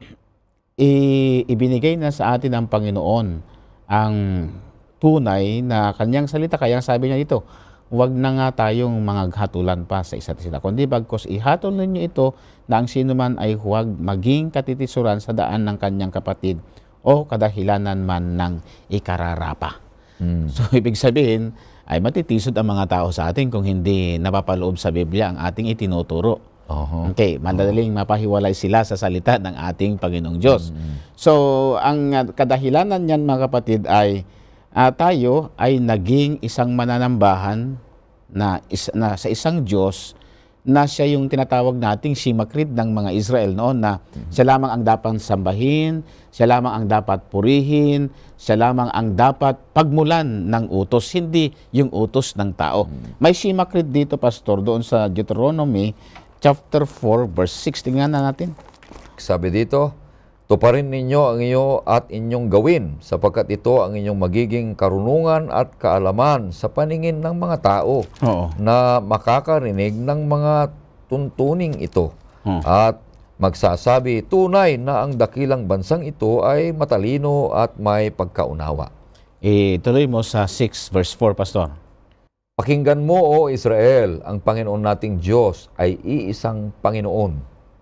i- ibinigay na sa atin ng Panginoon ang tunay na kanyang salita. Kaya sabi niya dito, huwag na nga tayong mga hatulan pa sa isa't isa. Kundi bagkos ihatol ninyo ito na ang sino man ay huwag maging katitisuran sa daan ng kanyang kapatid o kadahilanan man ng ikararapa. Mm. So, ibig sabihin, ay matitisod ang mga tao sa atin kung hindi napapaloob sa Biblia ang ating itinuturo. Oho. Okay, madaling mapahiwalay sila sa salita ng ating Panginoong Diyos. So, ang uh, kadahilanan niyan mga kapatid ay uh, tayo ay naging isang mananambahan na, is, na sa isang Diyos na siya yung tinatawag nating simakrid ng mga Israel noon na siya lamang ang dapat sambahin, siya lamang ang dapat purihin, siya lamang ang dapat pagmulan ng utos, hindi yung utos ng tao. May simakrid dito, Pastor, doon sa Deuteronomy chapter four, verse six. Tingnan na natin. Sabi dito, tuparin ninyo ang iyo at inyong gawin, sapagkat ito ang inyong magiging karunungan at kaalaman sa paningin ng mga tao Oo. na makakarinig ng mga tuntuning ito. Hmm. At magsasabi, tunay na ang dakilang bansang ito ay matalino at may pagkaunawa. Ituloy mo sa six, verse four, Pastor. Pakinggan mo, O Israel, ang Panginoon nating Diyos ay iisang Panginoon.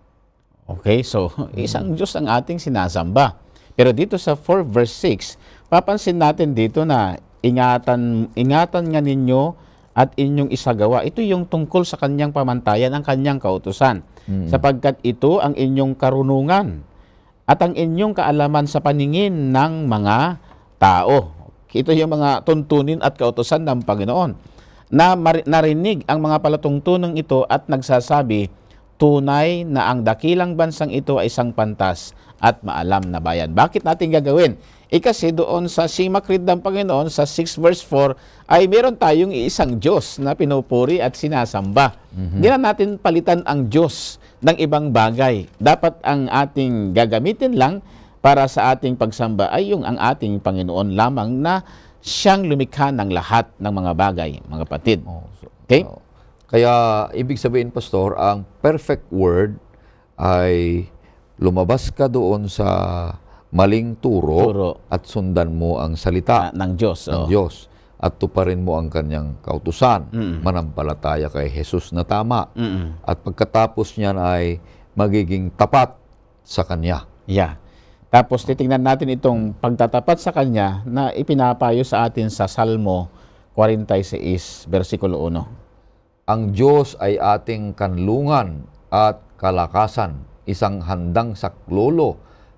Okay, so isang Diyos ang ating sinasamba. Pero dito sa four verse six, papansin natin dito na ingatan ingatan nga ninyo at inyong isagawa. Ito yung tungkol sa kanyang pamantayan, ang kanyang kautusan. Mm-hmm. Sapagkat ito ang inyong karunungan at ang inyong kaalaman sa paningin ng mga tao. Ito yung mga tuntunin at kautusan ng Panginoon. Na narinig ang mga palatungtunang ito at nagsasabi, tunay na ang dakilang bansang ito ay isang pantas at maalam na bayan. Bakit natin gagawin? E kasi doon sa simakrid ng Panginoon, sa six verse four, ay meron tayong isang Diyos na pinupuri at sinasamba. Mm-hmm. Hindi na natin palitan ang Diyos ng ibang bagay. Dapat ang ating gagamitin lang para sa ating pagsamba ay yung ang ating Panginoon lamang na siyang lumikha ng lahat ng mga bagay, mga kapatid. Oh, so, okay? Oh. Kaya, ibig sabihin, Pastor, ang perfect word ay lumabas ka doon sa maling turo, Turo. at sundan mo ang salita Ah, ng Diyos. ng oh. Diyos at tuparin mo ang kanyang kautusan. Mm-mm. Manampalataya kay Jesus na tama. Mm-mm. At pagkatapos niyan ay magiging tapat sa kanya. Yeah. Tapos titingnan natin itong pagtatapat sa Kanya na ipinapayo sa atin sa Salmo forty-six, versikulo one. Ang Diyos ay ating kanlungan at kalakasan, isang handang saklolo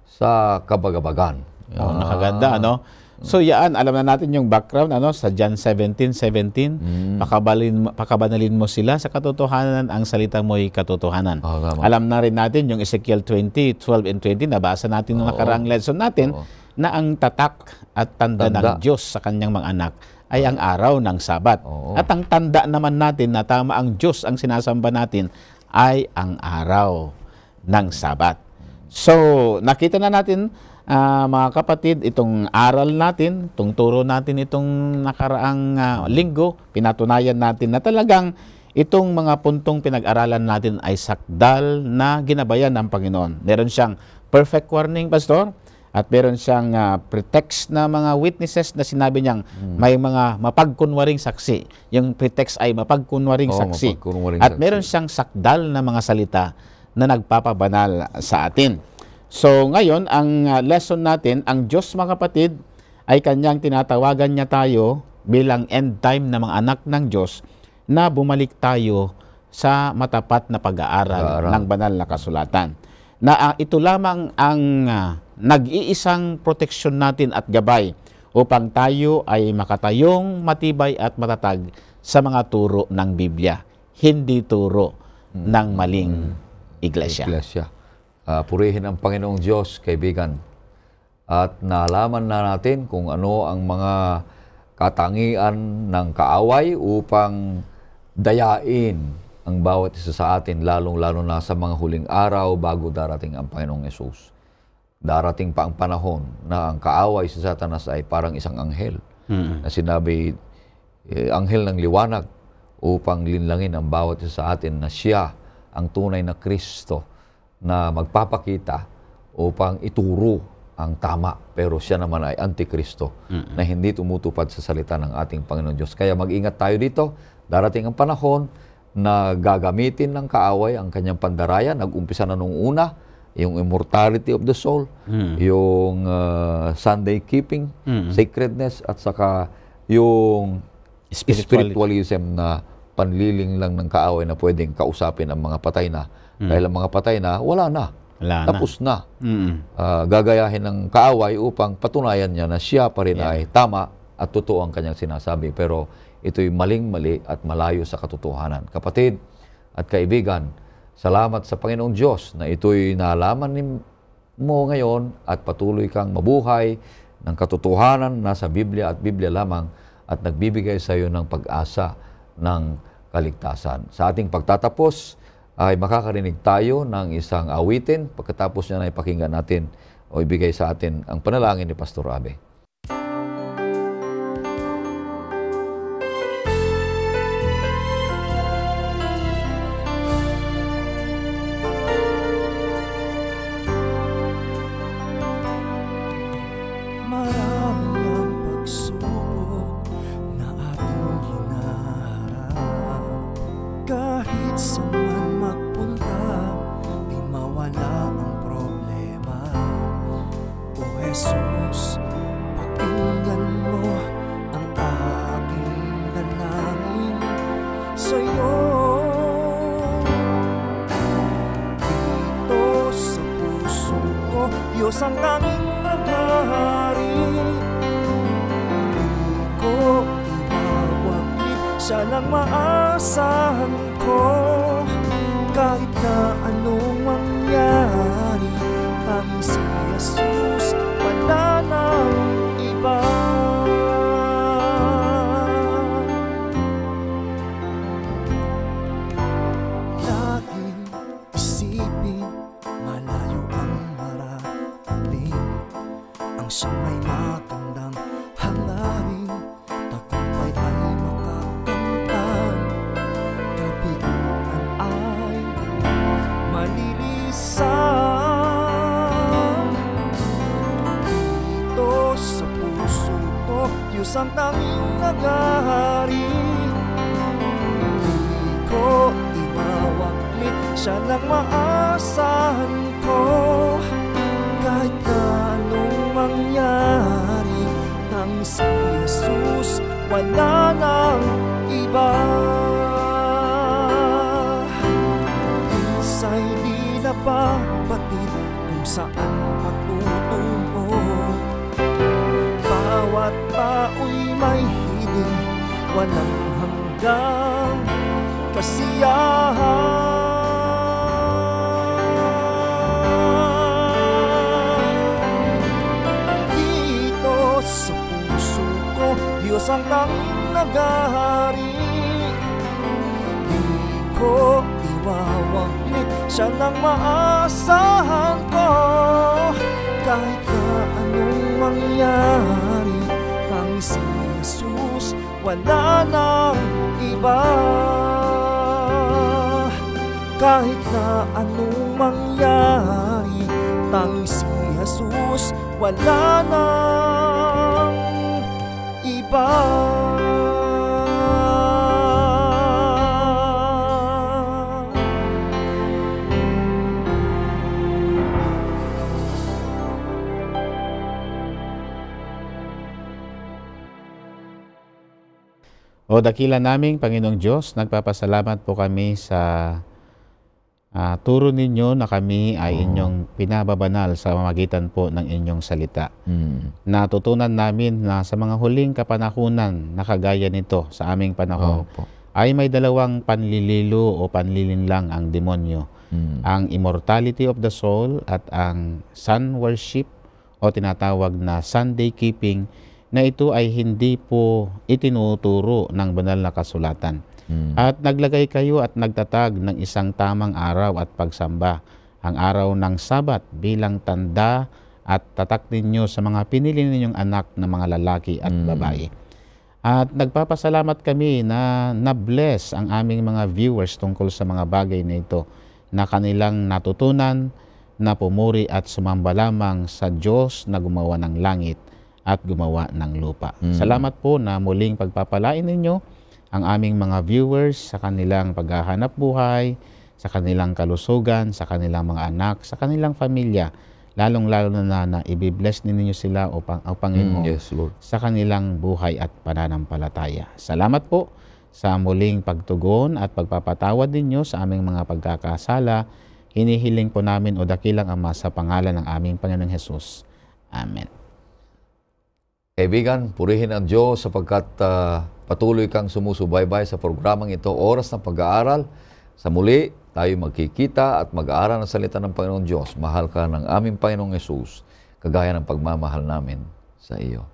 sa kabagabagan. Oh, nakaganda, ano? So yan, alam na natin yung background, ano, sa John seventeen seventeen. Mm. Pakabalin, pakabanalin mo sila sa katotohanan, ang salita mo'y katotohanan. Oh, tama. Alam na rin natin yung Ezekiel twenty, twelve and twenty, nabasa natin nung Oo. nakaraang lesson natin, Oo. na ang tatak at tanda, Tanda. ng Diyos sa kanyang mga anak ay ang araw ng Sabat. Oo. At ang tanda naman natin na tama ang Diyos ang sinasamba natin ay ang araw ng Sabat. So, nakita na natin, uh, mga kapatid, itong aral natin, itong turo natin itong nakaraang uh, linggo, pinatunayan natin na talagang itong mga puntong pinag-aralan natin ay sakdal na ginabayan ng Panginoon. Meron siyang perfect warning, Pastor, at meron siyang uh, pretext na mga witnesses na sinabi niyang hmm. may mga mapagkunwaring saksi. Yung pretext ay mapagkunwaring Oo, saksi. mapagkunwaring At saksi. meron siyang sakdal na mga salita na nagpapabanal sa atin. So ngayon, ang uh, lesson natin, ang Diyos mga kapatid, ay kanyang tinatawagan niya tayo bilang end time na mga anak ng Diyos na bumalik tayo sa matapat na pag-aaral Pag-aaral. ng banal na kasulatan. Na uh, ito lamang ang uh, nag-iisang proteksyon natin at gabay upang tayo ay makatayong matibay at matatag sa mga turo ng Biblia, hindi turo hmm. ng maling iglesia. Iglesia. Uh, purihin ang Panginoong Diyos, kaibigan. At nalaman na natin kung ano ang mga katangian ng kaaway upang dayain ang bawat isa sa atin, lalong-lalo na sa mga huling araw bago darating ang Panginoong Yesus. Darating pa ang panahon na ang kaaway sa Satanas ay parang isang anghel mm-hmm. na sinabi, eh, anghel ng liwanag upang linlangin ang bawat isa sa atin na siya ang tunay na Kristo na magpapakita upang ituro ang tama. Pero siya naman ay antikristo mm-hmm. na hindi tumutupad sa salita ng ating Panginoon Diyos. Kaya mag-ingat tayo dito. Darating ang panahon na gagamitin ng kaaway ang kanyang pandaraya. Nag-umpisa na nung una, yung immortality of the soul, mm. yung uh, Sunday keeping, mm. sacredness, at saka yung Spiritual. spiritualism na panliling lang ng kaaway na pwedeng kausapin ang mga patay na. Mm. Dahil ang mga patay na, wala na. Wala Tapos na. na. Mm. Ah, gagayahin ng kaaway upang patunayan niya na siya pa rin Yeah. ay tama at totoo ang kanyang sinasabi. Pero ito'y maling-mali at malayo sa katotohanan. Kapatid at kaibigan, salamat sa Panginoong Diyos na ito'y nalaman ni mo ngayon at patuloy kang mabuhay ng katotohanan na sa Biblia at Biblia lamang at nagbibigay sa iyo ng pag-asa ng kaligtasan. Sa ating pagtatapos ay makakarinig tayo ng isang awitin. Pagkatapos niya na ipakinggan natin o ibigay sa atin ang panalangin ni Pastor Abe. Marami ang pagsubok na ating hinaharap. Kahit saan man magpunta, di mawala ang problema. O Jesus, pakinggan mo ang aking dalangin sa'yo. Dito sa puso ko, Diyos ang aming naghahari. Di ko iwawaglit, siya lang maasahan ko. Kahit na anong mangyari, tanging si Jesus, wala nang iba. Laging isipin, malayo ang mararating. Ang siyang may magandang hangarin, tagumpay ay makakamtan. Kabiguan ay malilisan. Dito sa puso ko, Diyos ang tanging naghahari. Di ko iwawaglit, siya lang maasahan ko. Kahit na anong mangyari, tanging si Jesus, wala nang iba. Minsa'y di na babatid kung saan patutungo. Bawat tao'y may hiling, walang hanggang kasiyahan. Dito sa puso ko, Diyos ang tanging naghahari. Di ko iwawaglit, siya lang maasahan ko. Kahit na anong mangyari, tanging si Jesus, wala nang iba. Kahit na anong mangyari, tanging si Jesus, wala nang iba. O dakila naming Panginoong Diyos, nagpapasalamat po kami sa ah, turo ninyo na kami ay inyong pinababanal sa pamamagitan po ng inyong salita. Mm. Natutunan namin na sa mga huling kapanahunan na kagaya nito sa aming panahon, Opo. ay may dalawang panlililo o panlilinlang ang demonyo. Mm. Ang immortality of the soul at ang sun worship o tinatawag na Sunday keeping, na ito ay hindi po itinuturo ng banal na kasulatan. Mm. At naglagay kayo at nagtatag ng isang tamang araw at pagsamba, ang araw ng Sabat bilang tanda at tatak ninyo sa mga pinili ninyong anak na mga lalaki at Mm. babae. At nagpapasalamat kami na na-bless ang aming mga viewers tungkol sa mga bagay na ito, na kanilang natutunan na pumuri at sumamba lamang sa Diyos na gumawa ng langit at gumawa ng lupa. Mm. Salamat po na muling pagpapalain ninyo ang aming mga viewers sa kanilang paghahanap buhay, sa kanilang kalusugan, sa kanilang mga anak, sa kanilang pamilya, lalong-lalo na na ibibless ninyo sila o, pang, o Panginoon Mm, yes, Lord. sa kanilang buhay at pananampalataya. Salamat po sa muling pagtugon at pagpapatawad ninyo sa aming mga pagkakasala. Hinihiling po namin o dakilang Ama sa pangalan ng aming Panginoong Hesus. Amen. Kaibigan, purihin ang Diyos sapagkat ah, patuloy kang sumusubaybay sa programang ito, Oras ng Pag-aaral. Sa muli, tayo magkikita at mag-aaral ng salita ng Panginoong Diyos. Mahal ka ng aming Panginoong Hesus, kagaya ng pagmamahal namin sa iyo.